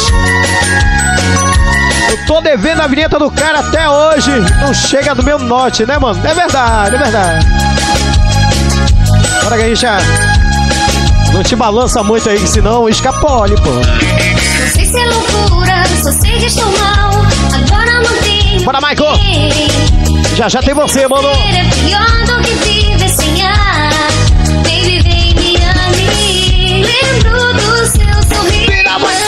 Eu tô devendo a vinheta do cara até hoje. Não chega do meu norte, né, mano? É verdade, é verdade. Bora, Garrincha. Não te balança muito aí, senão escapole, pô. Não sei se é loucura, só sei que estou mal. Agora não tenho. Bora, Michael. Já já tem você, mano. É pior do que viver sem ar. Baby, vem me ame. Lembro do seu sorriso. Vira, mãe.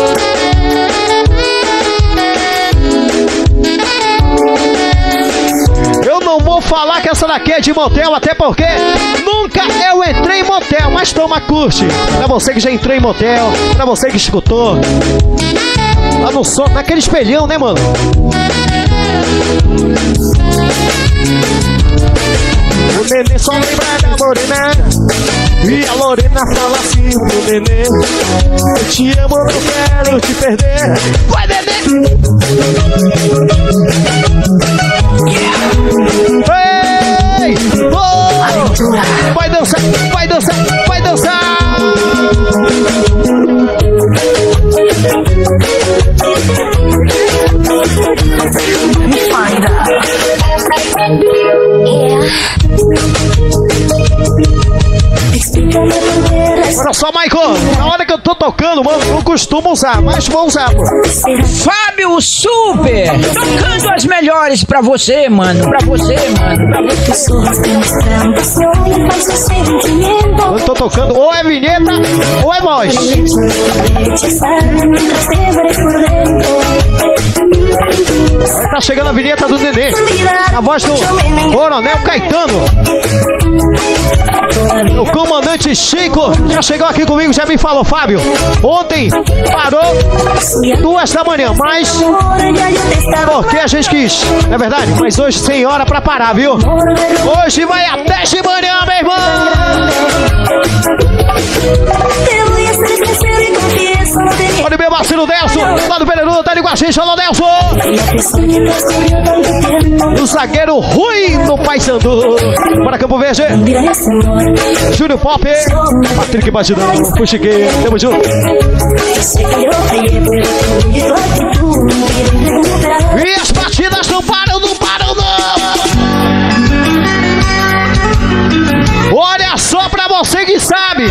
Eu não vou falar que essa daqui é de motel, até porque nunca eu entrei em motel, mas toma, curte. Pra você que já entrou em motel, pra você que escutou. Lá no som, naquele espelhão, né, mano? O neném só lembra da morena. E a Lorena fala assim pro neném: eu te amo, não quero te perder. Vai, neném! Ei! Oh! Vai dançar, vai dançar, vai dançar! Olha só, Michael, na hora que eu tô tocando, mano, não costumo usar, mas vou usar, pô. Fábio Super, tocando as melhores pra você, mano, pra você, mano, pra você. Eu tô tocando, ou é vinheta, ou é voz. Tá chegando a vinheta do Nenê, a voz do Coronel Caetano. O comandante Chico já chegou aqui comigo, já me falou: Fábio, ontem parou duas da manhã, mas porque a gente quis, não é verdade? Mas hoje sem hora pra parar, viu? Hoje vai O zagueiro Rui no Paysandu. Bora, Campo Verde. Júnior Pop. Patrick Batidão. Puxiquei. Tamo junto. E as batidas não param, não param, não. Olha só pra você que sabe.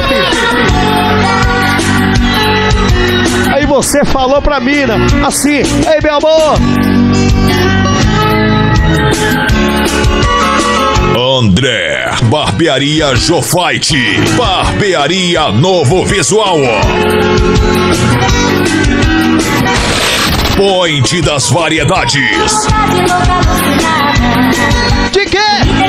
Aí você falou pra mina assim: ei, meu amor. André, Barbearia Jofite, Barbearia Novo Visual. Point das variedades. De quê?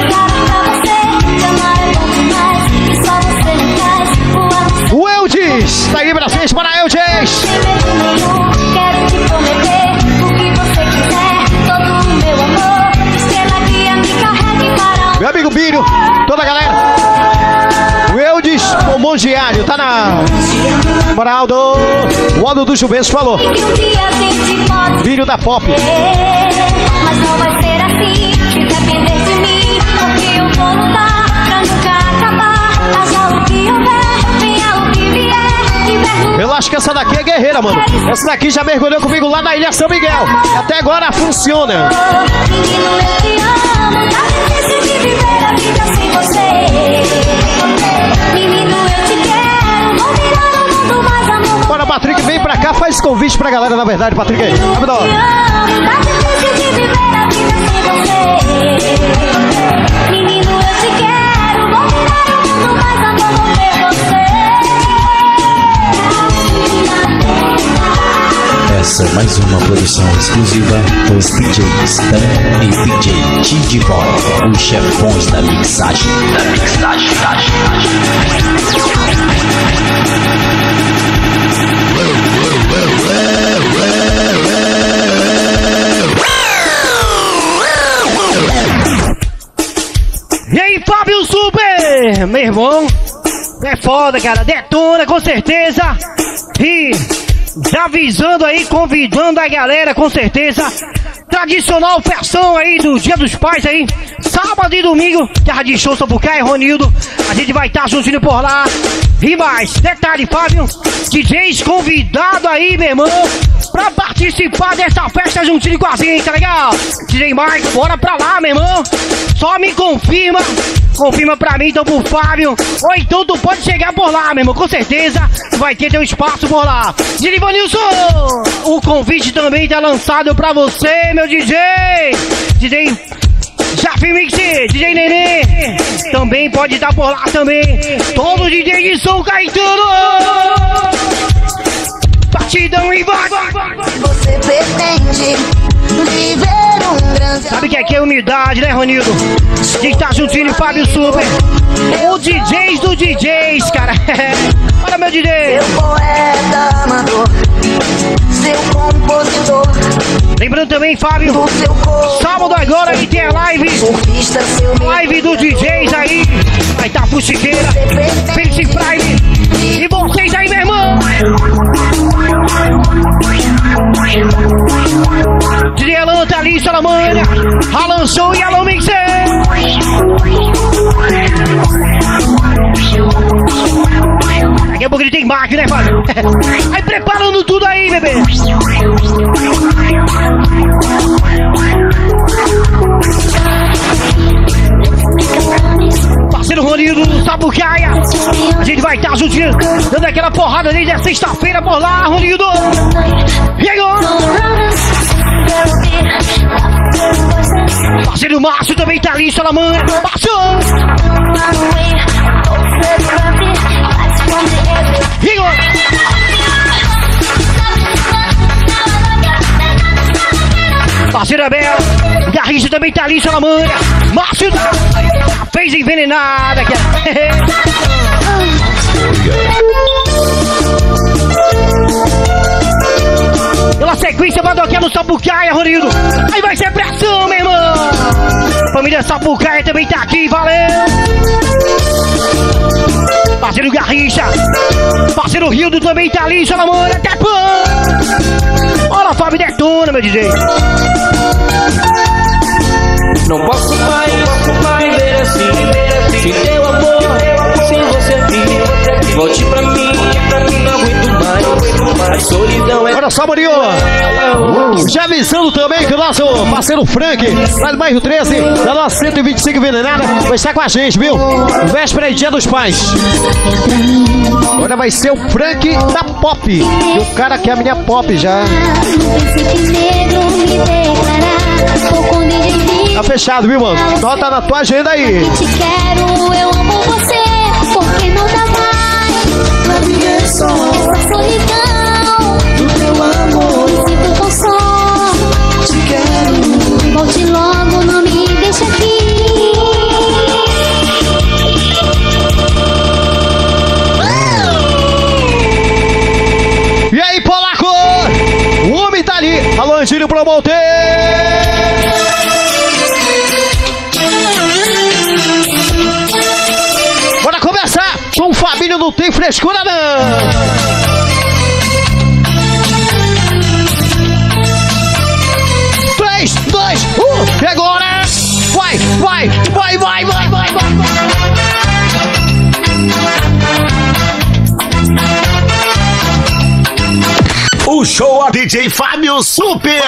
O Eldis, tá aí pra frente para Eldis. Quero te prometer o que você quiser, todo o meu amor. Estrela guia me carregue para meu amigo Bírio, toda a galera. O Eldis, o Mondiário, tá na moral do... O Aldo do Juventus falou. Bírio da Pop. Mas não vai ser assim, se depender de mim, porque eu vou lutar pra nunca acabar. Haja o que houver, venha o que vier, inverno. Eu acho que essa daqui é guerreira, mano. Essa daqui já mergulhou comigo lá na Ilha São Miguel. Até agora funciona. Menino, eu te amo, tá difícil de viver a vida sem você. Menino, eu te quero, vou virar o mundo mais amor. Bora, Patrick, vem pra cá, faz convite pra galera, na verdade, Patrick. Rapidão. Tá difícil de viver a vida sem você. Menino, eu te quero, vou virar o mundo mais amor, vou ter você. Essa é mais uma produção exclusiva dos D Js Dan e D J Tid Boy, os chefões da mixagem. Da mixagem, E aí, Fábio Super, meu irmão, é foda, cara, detona com certeza. E já avisando aí, convidando a galera com certeza. Tradicional versão aí do Dia dos Pais aí, sábado e domingo, terra de show Sapucaia e Ronildo. A gente vai estar juntinho por lá. E mais, detalhe, Fábio, D Js convidado aí, meu irmão, pra participar dessa festa juntinho com a gente, tá legal? D J Mike, bora pra lá, meu irmão. Só me confirma, confirma pra mim, então pro Fábio. Ou então tu pode chegar por lá, meu irmão, com certeza vai ter teu espaço por lá. D J Vanilson, o convite também tá lançado pra você, meu D J. D J Jafim Mix, D J Nenê, também pode estar por lá também. Todo D J de São Caetano. Batidão e vai. Você pretende viver um grande... Sabe que aqui é humildade, né, Ronildo? De estar juntinho, Fábio Super. O D Js do D Js, cara. Olha meu D J. Seu poeta amador, seu compositor. Lembrando também, Fábio, sábado agora aí tem a live. Live do D Js aí. Vai estar Fuxiqueira, Felice Prime. E vocês aí, meu irmão. D J Alan tá ali, Salamanha. Alan Show e Alan Mixer. Daqui a pouco ele tem máquina, né, Fábio? Aí preparando tudo aí, bebê. Parceiro Ronildo, Sapucaia. A gente vai estar juntinho, dando aquela porrada desde a sexta-feira por lá, Ronildo. E aí, ó. Parceiro Márcio também tá ali, Salamanca. Márcio! E aí, ó. Parceiro Abel, Garrincha também tá ali, Salamanca. Márcio tá, fez envenenada aqui. Pela sequência, Badoquia no Sapucaia, Ronildo. Aí vai ser pressão, meu irmão. Família Sapucaia também tá aqui, valeu. Parceiro Garrincha. Parceiro Rildo também tá ali, Salamanca. Até pão. Olha, Fábio Detona, meu D J. Não posso mais viver assim, sem teu amor, sem você aqui. Volte pra mim, não aguento mais. A solidão é. Olha só, Marinho. Já avisando também que o nosso parceiro Frank, lá do bairro treze, da nossa cento e vinte e cinco Envenenada, vai estar com a gente, viu? Véspera e Dia dos Pais. Agora vai ser o Frank da Pop. E o cara que é a minha Pop já. Tá fechado, viu, mano? Só tá na tua agenda aí. Te quero, eu amo você, porque não dá mais pra viver só. Essa solidão do teu amor, me sinto tão só. Te quero, volte logo, não me deixa aqui. E aí, Polaco? O homem tá ali. Alô, Antílio Promoter. Bora começar com o Fabinho, não tem frescura não. três, dois, um, e agora? Vai, vai, vai, vai, vai, vai, vai. O show a D J Fábio Super.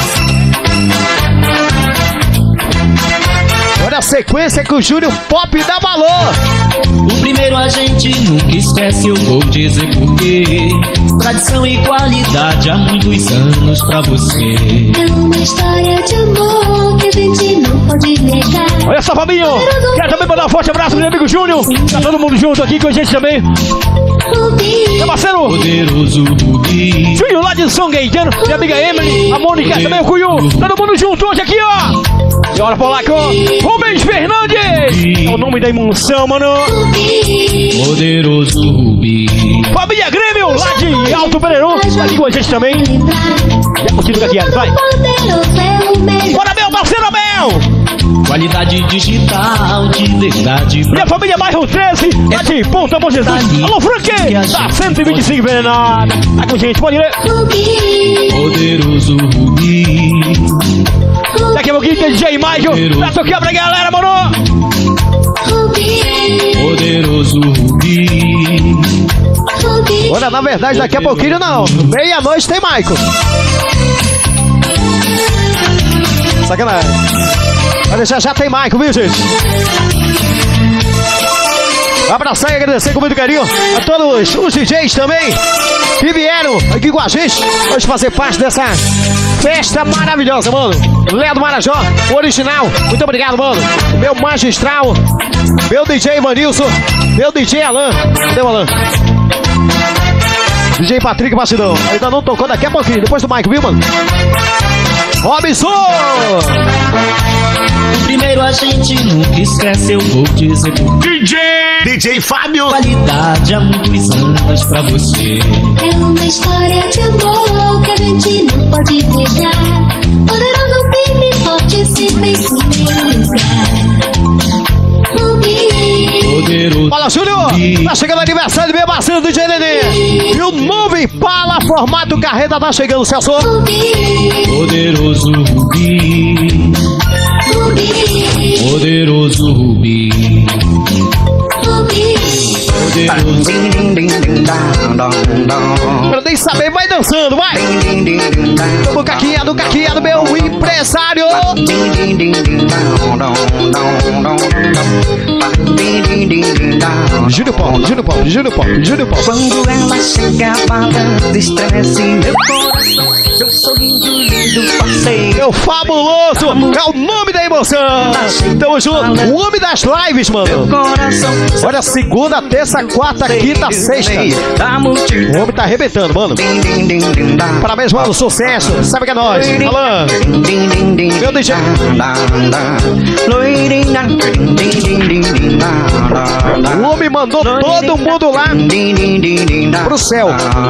Olha a sequência que o Júnior Pop dá valor. O primeiro a gente nunca esquece, eu vou dizer porquê. Tradição e qualidade há muitos anos pra você. É uma história de amor que a gente não pode negar. Olha só, Fabinho. Quero também mandar um forte abraço pro meu amigo Júnior. Tá todo mundo junto aqui com a gente também. Meu parceiro Poderoso Rubi. Júnior lá de São Gaetano. Minha amiga Emily, a Mônica, também o Cuiu. Todo mundo junto hoje aqui, ó. E olha por lá, ó. Rubens Fernandes. É o nome da emoção, mano. Poderoso Rubi. Família Grêmio, lá de Alto Pereirão. Tá aqui com a gente também. Já curtindo o gagueado, vai. Bora, meu parceiro, meu. Qualidade digital de verdade. Minha família bairro treze, lá de Ponta Bom Jesus. Alô, Frank, da cento e vinte e cinco Envenenada. Tá com a gente, pode ir. Poderoso Rubi. Daqui a pouquinho tem D J Michael pra tocar pra galera, mano. Poderoso Rubi. Olha, na verdade, daqui a pouquinho não. Meia-noite tem Michael. Sacanagem. Olha, já já tem Michael, viu, gente? Abraçar e agradecer com muito carinho a todos os D Js também que vieram aqui com a gente hoje fazer parte dessa festa maravilhosa, mano. Léo do Marajó, o original. Muito obrigado, mano. Meu magistral, meu D J Ivanilson, meu D J Alan. Cadê o Alan? D J Patrick Bastidão. Ainda não tocou, daqui a pouquinho, depois do Mike, viu, mano? Robson! Primeiro a gente nunca esquece, eu vou dizer por D J D J Fábio. Qualidade há muitos anos pra você. É uma história de amor que a gente não pode negar. Poderoso, firme e forte, sempre em primeiro lugar. Poderoso. Fala, Júnior! Tá chegando o aniversário do meu parceiro do D J Nenê. E o novo Impala formato carreta tá chegando, Celso. Poderoso Rubi. Poderoso Rubi. Poderoso. Pra nem saber, vai dançando, vai! Do caquinha, do caquinha do meu empresário! Júnior Pop, Júnior Pop, Júnior Pop, Júnior Pop. Quando ela chega, falando, estresse meu coração. Seu sorriso lindo, passeio. Meu fabuloso, é o nome da emoção. Tamo junto, o homem das lives, mano. Olha, segunda, terça, quarta, quinta, sexta. O homem tá arrebentando, mano. Parabéns, mano, sucesso. Sabe que é nóis. Alan, meu D J. O homem mandou todo mundo lá pro céu.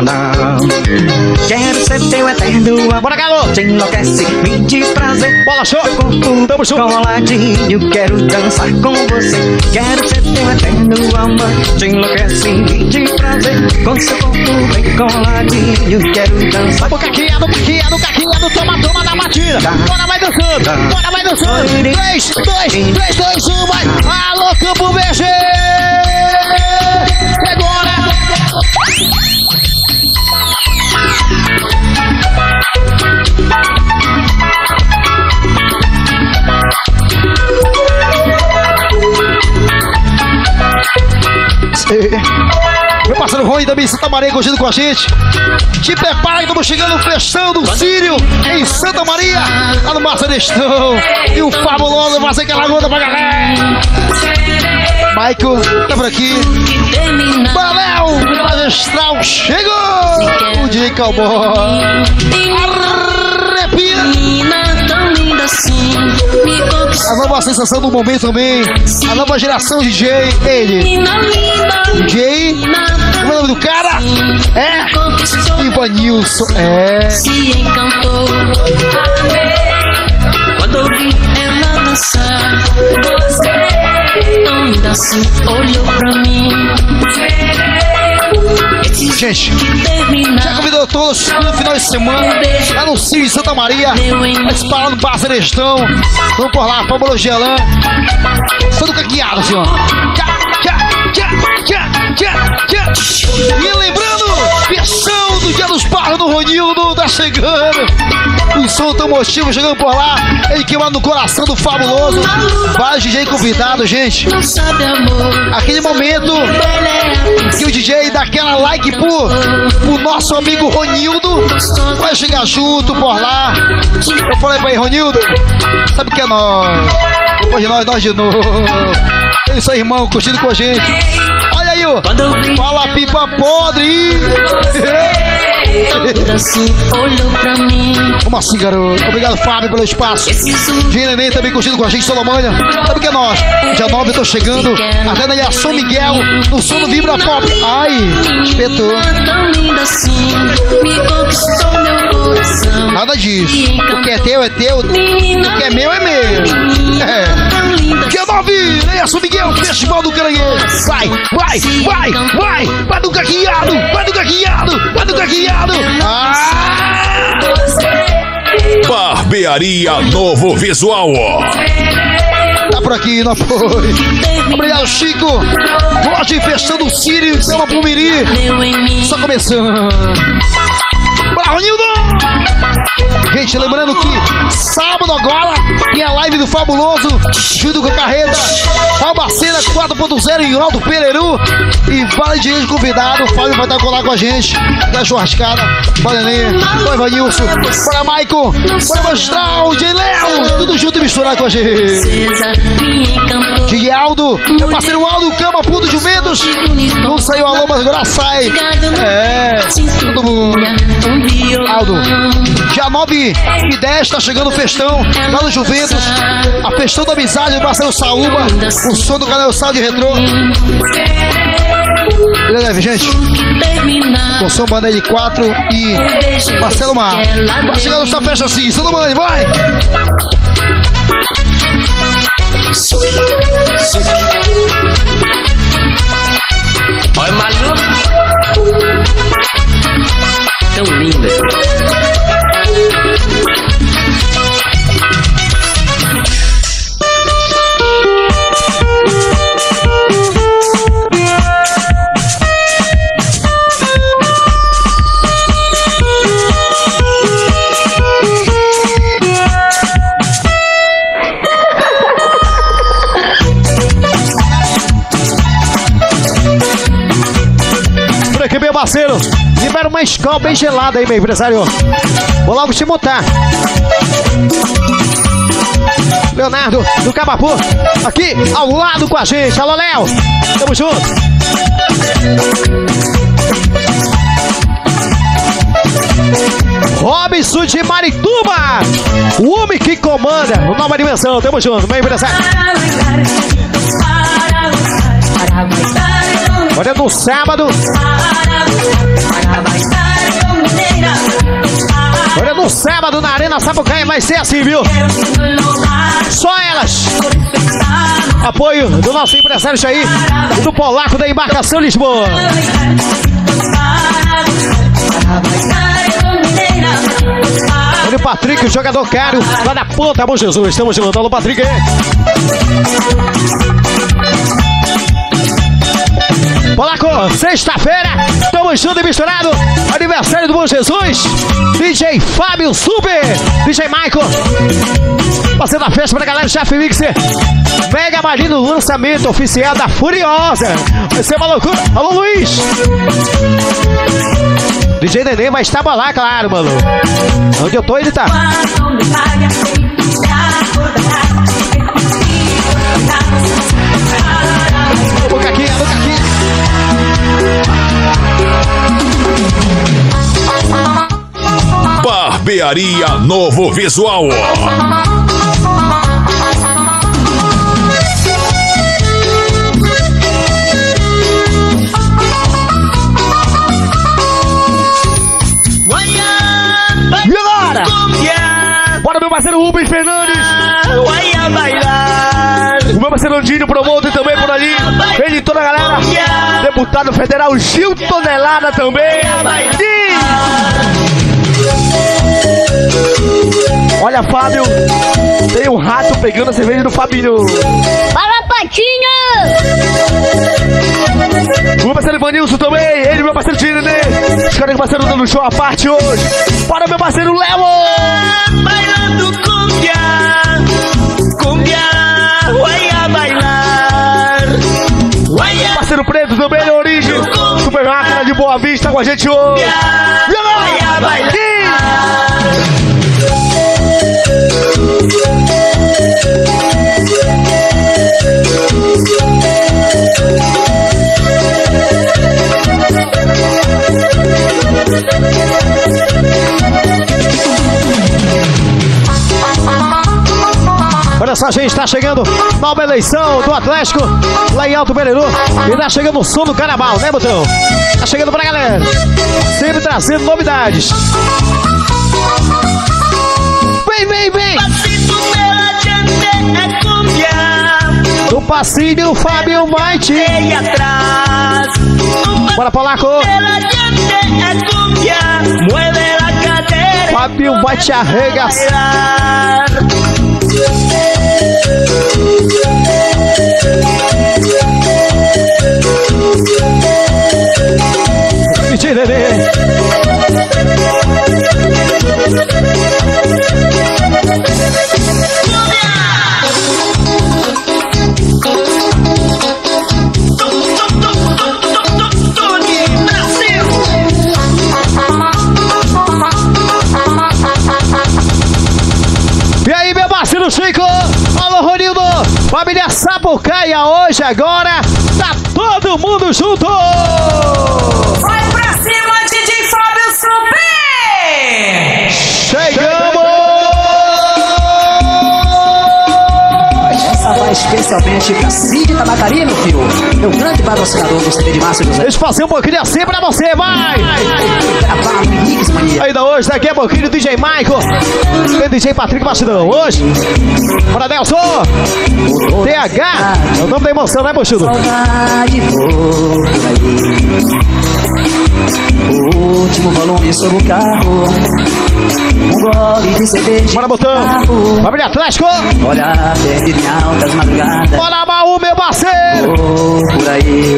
Quero ser teu eterno amor. Bora, Galo! Te enlouquece, me de prazer. Bola show! Tamo junto. Coladinho, quero dançar com você. Quero ser teu eterno amor. Te enlouquece, me de prazer. Com seu corpo bem coladinho, quero dançar. O caqueado, caqueado, caqueado, toma, toma na batida. Bora, vai dançando, bora, vai dançando. três, dois, três, dois, um, vai. Alô, Campo B G! Agora! Meu parceiro Rony também, Santa Maria, curtindo com a gente. Te prepara que estamos chegando no festão do Sírio em Santa Maria, lá no Marcelestão. E o fabuloso vai ser aquela gota pra galera. Michael, tá por aqui. Baléu, Magistral, chegou! O D J Cowboy. Arrepia. A nova sensação do momento também. A nova geração D J, ele. D J, como é o nome do cara? É Ivanilson. É. Se encantou. Quando ouvi ela dançar, você ainda assim olhou pra mim. Gente, já convidou todos no final de semana lá no Círio de Santa Maria, participar lá no Bar Celestão. Vamos por lá, Pablo Gelan. Todo caqueado, assim, ó. E lembrando, versão do Dia dos Pais do Ronildo tá chegando. O som automotivo chegando por lá. Ele queimado no coração do fabuloso. Vários D J convidados, gente. Aquele momento que o D J dá aquela like pro, pro nosso amigo Ronildo. Vai chegar junto por lá. Eu falei pra ele, Ronildo, sabe o que é nós? Depois de nós, nós de novo. É isso aí, irmão, curtindo com a gente. Olha aí, ó. Fala, pipa podre. Olhou pra mim. Como assim, garoto? Obrigado, Fábio, pelo espaço. Gê Neném também curtindo com a gente, Solomânia. Sabe o que é nós? Dia nove eu tô chegando. Até na São Miguel, no som do Vibra Pop. Ai, espetou. Nada disso. O que é teu é teu. O que é meu é meu. É. Dia nove, na São Miguel, Festival do Caranguejo. Vai, vai, vai, vai. Vai do caqueado, vai do caqueado, vai do caqueado. Ah! Barbearia Novo Visual. Tá por aqui, não foi? Obrigado, Chico. Pode festando o Sírio, Selma Pumiri. Só começando. Bravo, Nildo! Gente, lembrando que sábado agora tem a live do Fabuloso, junto com a Carreta, Albacena quatro ponto zero em Alto Pereira. E vale de gente convidado, o Fábio vai estar colar com a gente da churrascada. Bora, Nenê, bora, Ivanilson, bora, Maicon, bora, Magistral, J. Léo, tudo junto e misturado com a gente. De Aldo, meu parceiro Aldo, Cama, Puto Jumentos. Não saiu alô, mas agora sai. É, todo mundo. Aldo, dia nove e dez tá chegando o festão lá no Juventus. A festão da amizade do Marcelo Saúba. O som do canal Sal de Retrô. Ele leve, gente. Com som banda de quatro e Marcelo Mar. Vai chegar nessa festa assim, São Mãe, vai! Olha, maluco. Tão linda. Por aqui, meu parceiro. Libera uma escola bem gelada aí, meu empresário. Vou logo te montar. Leonardo, do Cabapu, aqui ao lado com a gente. Alô, Léo. Tamo junto. Robson de Marituba, o homem que comanda o Nova Dimensão. Tamo junto, meu empresário. Olha no sábado. Olha no sábado na Arena Sapucaia vai ser assim, viu? Só elas. Apoio do nosso empresário Jair e do Polaco da Embarcação Lisboa. Olha o Patrick, o jogador caro lá da ponta, bom Jesus. Estamos juntos, alô Patrick. Polaco, sexta-feira, estamos juntos e misturado. Aniversário do Bom Jesus. D J Fábio Super, D J Michael. Fazendo a festa pra galera do Chef Mixer. Mega Marino, lançamento oficial da Furiosa. Vai ser uma loucura. Alô Luiz. D J Neném vai estar lá, claro, mano. Onde eu tô, ele tá. Boca aqui, boca aqui. Barbearia Novo Visual. E agora? Bora, meu parceiro Rubens Fernandes. O meu parceiro Andinho Promoter também por ali. Ele e toda a galera. Deputado federal Gil Tonelada também. Olha, Fábio, tem um rato pegando a cerveja do Fabinho. Fala, Patinho! O meu parceiro Ivanilson também, ele e meu parceiro Tino, né? Os caras que parceiro dando show à parte hoje. Para meu parceiro Léo! Bailando cumbia, cumbia, vai a bailar. Vai parceiro Preto também, Origem. Super Máquina de Boa Vista com a gente hoje. Vai a bailar. Olha só, gente, tá chegando nova eleição do Atlético lá em Alto Bereru. E tá chegando o som do Carnaval, né, Botão? Tá chegando pra galera. Sempre trazendo novidades. Vem, vem, vem! Do passinho, o Fábio vai te atrás. Bora, Polaco! Fábio vai te arregaçar. Mentira, né? E aí, meu parceiro Chico? Alô, Ronildo! Família Sapucaia hoje, agora, tá todo mundo junto! Vai pra cima, D J Fábio Super! Chegamos! Essa vai especialmente pra Cid Tabacaria, meu filho. Meu grande patrocinador do C D de Márcio José. Deixa eu fazer um pouquinho assim pra você, vai! Ainda hoje, daqui a pouquinho, D J Michael. Tem D J Patrick Bastidão. Hoje, para Nelson. T H. É o nome da emoção, né, Bochudo? Saudade por aí. O último volume sobre o carro. Um gole de cerveja. Bora, Botão. Família Atlético. Olha, perdido em altas madrugadas. Bora, Baú, meu parceiro. Oh, por aí.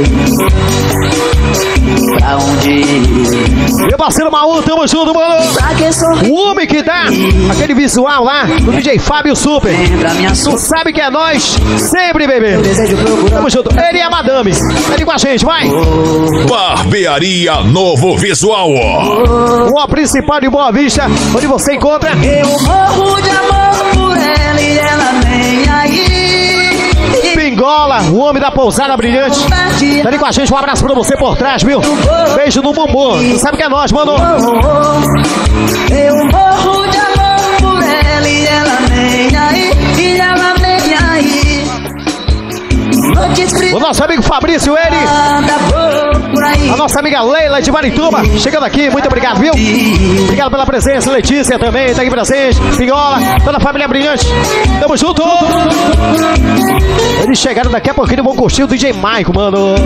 Pra onde ir? Meu parceiro Maú, tamo junto, mano. O homem que dá aquele visual lá do D J Fábio Super. Tu sabe que é nós, sempre, bebê. Tamo junto. Ele e a Madame. Vem com a gente, vai. Barbearia Novo Visual. O principal de Boa Vista, onde você encontra. Eu morro de amor por ela e ela nem aí. Pingola, o homem da pousada brilhante. Tá ali com a gente, um abraço pra você por trás, viu? Beijo no bumbum. Tu sabe que é nós, mano. Eu morro de amor por ela e ela nem aí. E ela nem aí. O nosso amigo Fabrício, ele. A nossa amiga Leila de Marituba, chegando aqui, muito obrigado, viu? Obrigado pela presença, Letícia também, tá aqui presente, Pingola, toda a família brilhante. Tamo junto! Eles chegaram daqui a pouquinho, vão curtir o D J Maico, mano.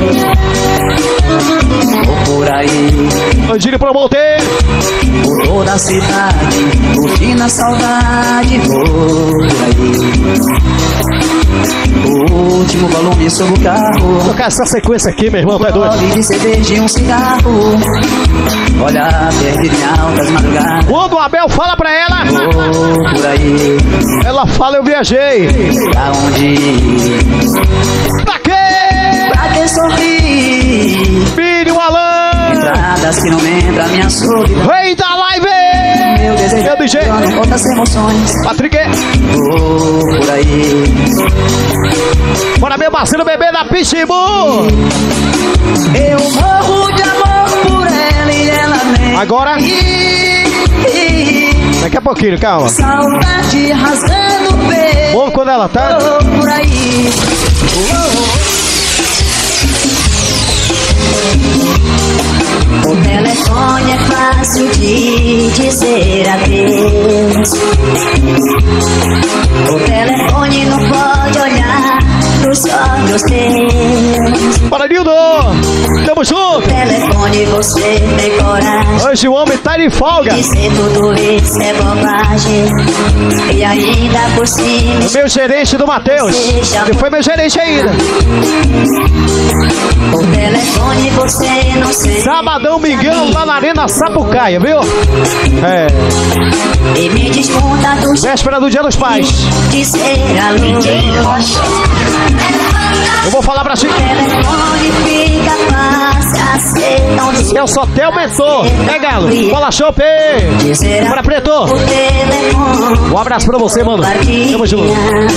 Vou por aí, Andinho Promoter. por toda a cidade, curtindo a saudade. Vou por aí. O último volume sobre o carro. Tocar essa sequência aqui, meu irmão, tá doido? Gole de cerveja e um cigarro. Olha, perdido em altas madrugadas. Quando o Abel fala pra ela, vou por aí. Ela fala, eu viajei. Pra onde ir? Pra quê? Pra que sorrir? Filho Alan. Entradas que não lembram a minha solidão. Rei da live! Meu desejo Meu D J. não outras emoções. Patrick. Vou por aí. Bora, meu parceiro bebê da Pitbull. Eu morro de amor por ela e ela nem. Agora. Daqui a pouquinho, calma. Saudade rasgando o peito. Bom quando ela tá. Vou por aí. O telefone é fácil de dizer adeus. O telefone não pode olhar nos olhos teus. Bora, Nildo! Tamo junto! O telefone você tem coragem. Hoje o homem tá de folga. Dizer tudo isso é bobagem. E ainda por cima. O meu gerente do Matheus. Ele foi meu gerente ainda. O telefone você não sei. Sabadão Mingão lá na Arena Sapucaia, viu? É. E me desconta do véspera do Dia dos Pais. De ser a luz. Eu vou falar pra ti. O telefone fica fácil a ser tão difícil. Eu só tenho mentor. É, Galo? Bola Chope. Bora, Preto. Um abraço pra você, mano. Tamo junto.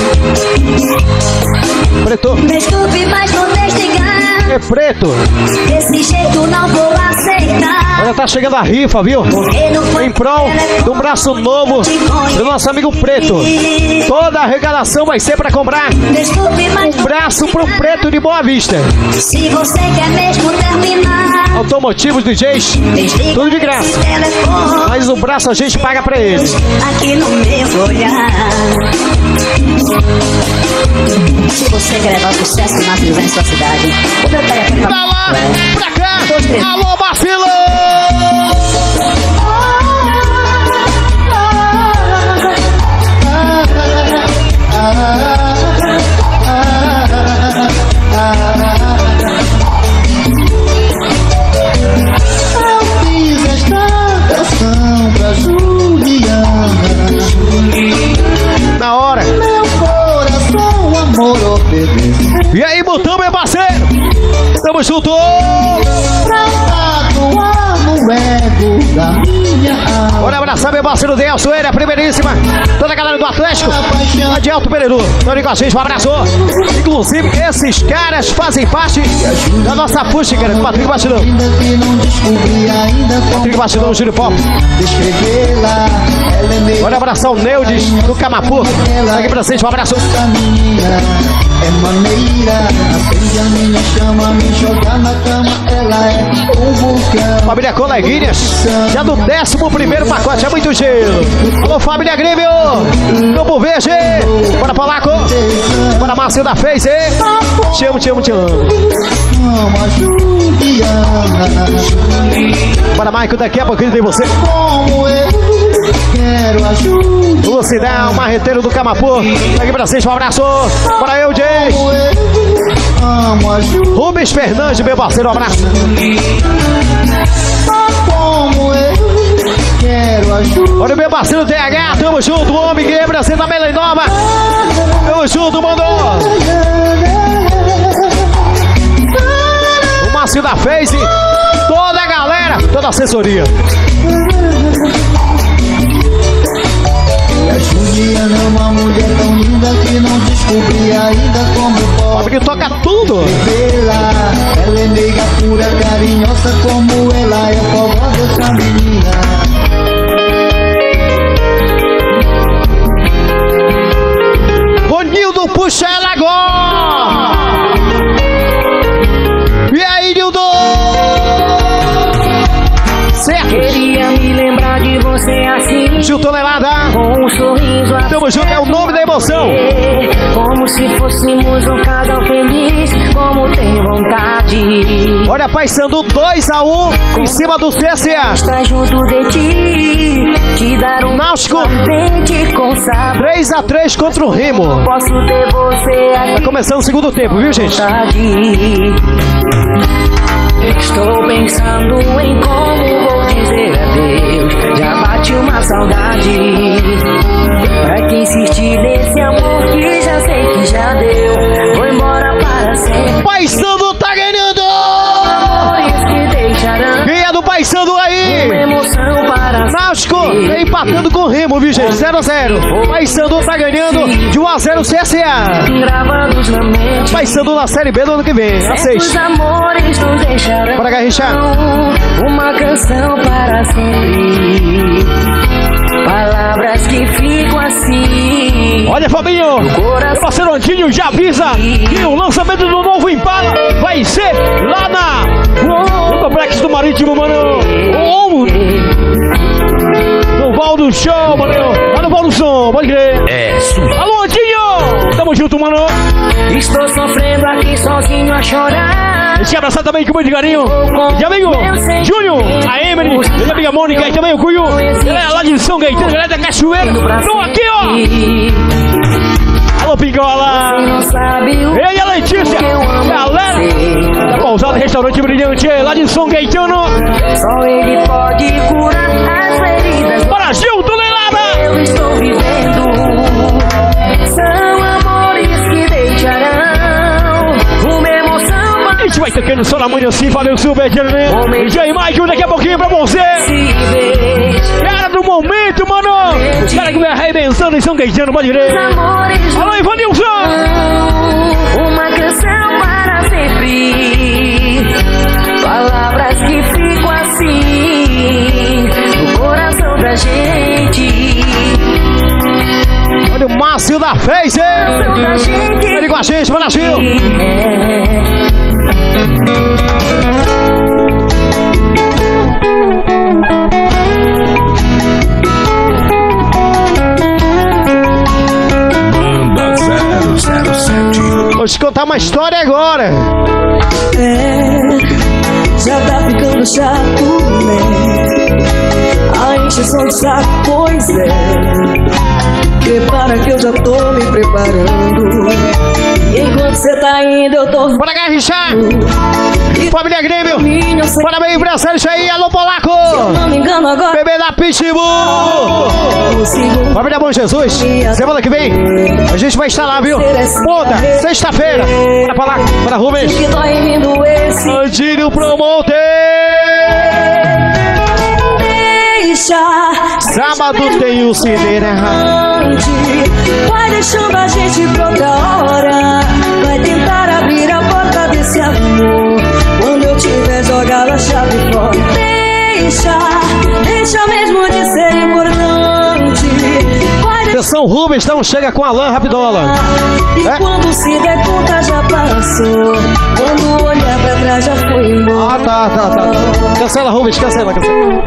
Preto. Desculpe, mas vou testigar. É Preto. Desse jeito não vou aceitar. Olha, tá chegando a rifa, viu? Em prol do braço novo do nosso amigo Preto. Toda a arrecadação vai ser pra comprar um braço pro Preto de Boa Vista. Se você quer mesmo terminar, automotivos, D Js, tudo de graça. Mas o braço a gente paga pra eles. Aqui no meu olhar. Se você quer levar o sucesso que nasce em sua cidade, o meu telefone pra lá, pra cá. Alô, vacilo! Eu fiz esta canção pra Juliana. Na hora. Meu coração, amor, obedece. E aí, botão, meu parceiro? Tamo junto! Pra tatuar no ego da minha alma. Bora abraçar meu parceiro Delcio, ele é a primeiríssima. Toda a galera do Atlético, lá de Alto Pereira. Estão ali com a gente, um abraço. Inclusive, esses caras fazem parte da nossa fústica, do Patrick Bastidão. Patrick Bastidão, Júlio Pop. Bora abraçar o Neudes do Camapu. Tá aqui pra gente, um abraço. É maneira, acende a minha chama, me jogar na cama, ela é um vulcão. Família Coleguinhas, já do décimo primeiro pacote, é muito gelo. Alô, família Grêmio, Campo Verde, bora Polaco, bora Márcio da Face, te amo, te amo, te amo. Bora Maico, daqui a pouquinho tem você. Como eu quero ajuda. Lucidão, marreteiro do Camapu, tá aqui pra vocês, um abraço. Bora eu, Jay. Rubens Fernandes, meu parceiro, um abraço. Como eu quero ajuda. Olha o meu parceiro T H, tamo junto, homem que representa a Melém Nova. Tamo junto, mano. O Márcio da Face, toda a galera, toda a assessoria. A Juliana é uma mulher tão linda que não descobri ainda como pode. Porque toca tudo. Ela, ela é meiga pura, carinhosa como ela é forró dessa menina. Bonildo, puxa ela agora. Gil Tonelada. Com um sorriso a Tamo junto, é o nome da emoção. Como se fôssemos um casal feliz, como tenho vontade. Olha, Paysandu dois a um em cima do C S A. Estar junto de ti, te dar um Náutico sorvete com sabor. três a três contra o Remo. Posso ter você aqui. Tá começando o segundo tempo, viu, gente? Estou pensando em como vou dizer adeus. Já bate uma saudade. Pra que insistir nesse amor que já sei que já deu. Vou embora para sempre. Paysandu tá ganhando! Amores que deixarão. Quem é do Paysandu aí? Uma emoção para Náutico tá empatando com o Remo, viu, gente? zero a zero. Paysandu tá ganhando de um a zero C S A. gravados na mente. Paysandu na Série B do ano que vem. A seis. Os amores nos deixarão. Bora, Garrincha. Uma canção para sempre. Palavras que ficam assim. Olha, Fabinho, meu parceiro Antinho já avisa que o lançamento do novo Impala vai ser lá na no Complexo do Marítimo, mano. Oh, no Val do Show, mano. Lá no Val do Som, pode crer. É, sua. Alô, Antinho! Tamo junto, mano. Estou sofrendo aqui sozinho a chorar. Deixa eu abraçar também com muito carinho. De amigo Júnior, a Emily, minha amiga Mônica e também o Cunho. Galera lá de São Gaetano, galera da Cachoeira. Estão aqui, ó. Alô, Pingola. Ei, a Letícia. Galera da Pousada Restaurante Brilhante, lá de São Gaetano. Só ele pode curar as feridas. Para Gil Tonelada. Eu estou vivendo. São amores que deixarão uma emoção. A gente vai tocando só na manhã assim, valeu, Super né? D J Mike, daqui a pouquinho pra você. Cara do momento, mano. Os caras que vem arrebentando em São Gaetano, pode crer. Alô, Ivanilson. Uma canção para sempre. Palavras que ficam assim no coração da gente. Olha o Márcio da Face, hein? Ele com a gente, mano, Gil. Banda zero zero sete. Vou te contar uma história agora. É, já tá ficando chato, né? A encheção de saco, pois é. Prepara que eu já tô me preparando. E enquanto cê tá indo, eu tô. Bora, Garrincha! Família Grêmio! Parabéns pra Sérgio aí, alô, Polaco! Não me engano agora. Bebê da Pitbull! Família Bom Jesus! Semana que vem a gente vai estar lá, viu? Ponta, sexta-feira! Bora, Polaco! Bora, Rubens! Que tá vindo esse. Antílio Promoter! Sábado tem o Cinderela. Vai deixando a gente pra outra hora. Vai tentar abrir a porta desse amor. Quando eu tiver jogado a chave fora. Deixa, deixa mesmo de ser importante. Atenção, Rubens, então chega com Alan Rapidola. E é? Quando se der conta já passou. Quando olhar pra trás já foi embora. Ah, tá, tá, tá. Cancela, Rubens, cancela, cancela.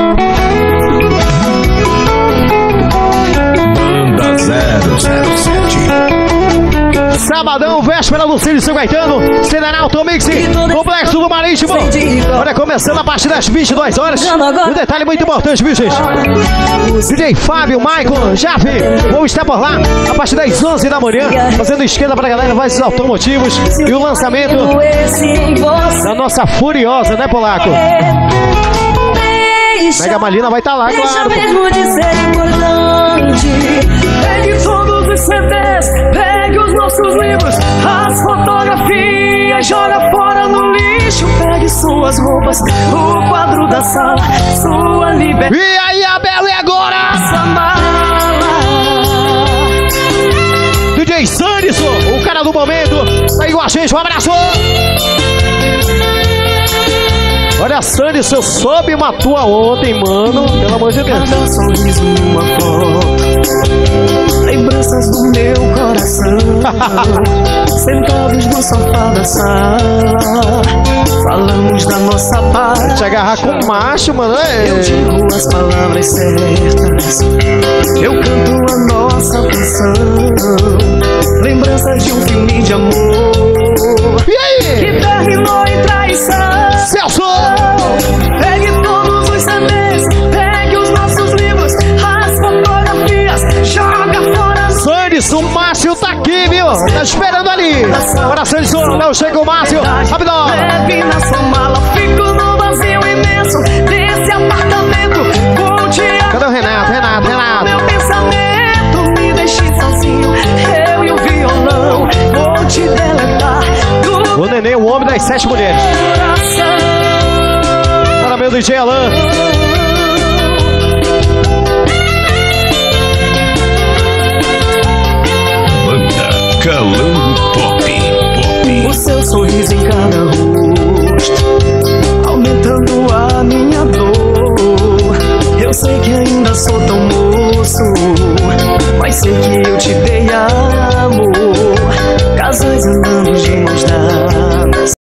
Banda zero zero sete. Sabadão, véspera do Cine São Gaetano, General Tomix, Complexo do Marítimo. Olha, começando a partir das vinte e duas horas. Um detalhe muito importante, viu, gente? D J Fábio, Michael, Jaffe vão estar por lá a partir das onze da manhã, fazendo esquenta pra galera, vai esses automotivos e o lançamento da nossa Furiosa, né, Polaco? Mega Malina vai estar tá lá, claro. Mesmo de ser importante. Pegue todos os C Ds, pegue os nossos livros, as fotografias, joga fora no lixo. Pegue suas roupas, o quadro da sala, sua liberdade. E aí, Abel, e agora? D J Sanderson, o cara do momento, tá aí com a gente, um abraço. Olha, Sandy, eu soube matou ontem, mano. Pelo amor de Deus. Cada sorriso numa foto, lembranças do meu coração. Sentados no sofá da sala, falamos da nossa parte. te agarrar com o macho, mano. Eu digo as palavras certas, eu canto a nossa canção, lembranças de um filme de amor. E aí? Que terminou em traição. Celso! Pegue todos os C Ds, pegue os nossos livros, as fotografias, joga fora. Sandes, o Márcio tá aqui, viu? Tá esperando ali. Bora, Sandes, não chega o Márcio. Rapidão. Leve na sua mala, fico no vazio imenso desse apartamento. Vou te Cadê o Renato? Renato, Renato. Meu pensamento, me deixe sozinho, eu e o violão. Vou te deletar. O Nenê, o homem das sete mulheres. Para meu D J Alan. Banda Calango Pop. Pop. O seu sorriso em cada rosto, aumentando a minha dor. Eu sei que ainda sou tão moço, mas sei que eu te dei amor.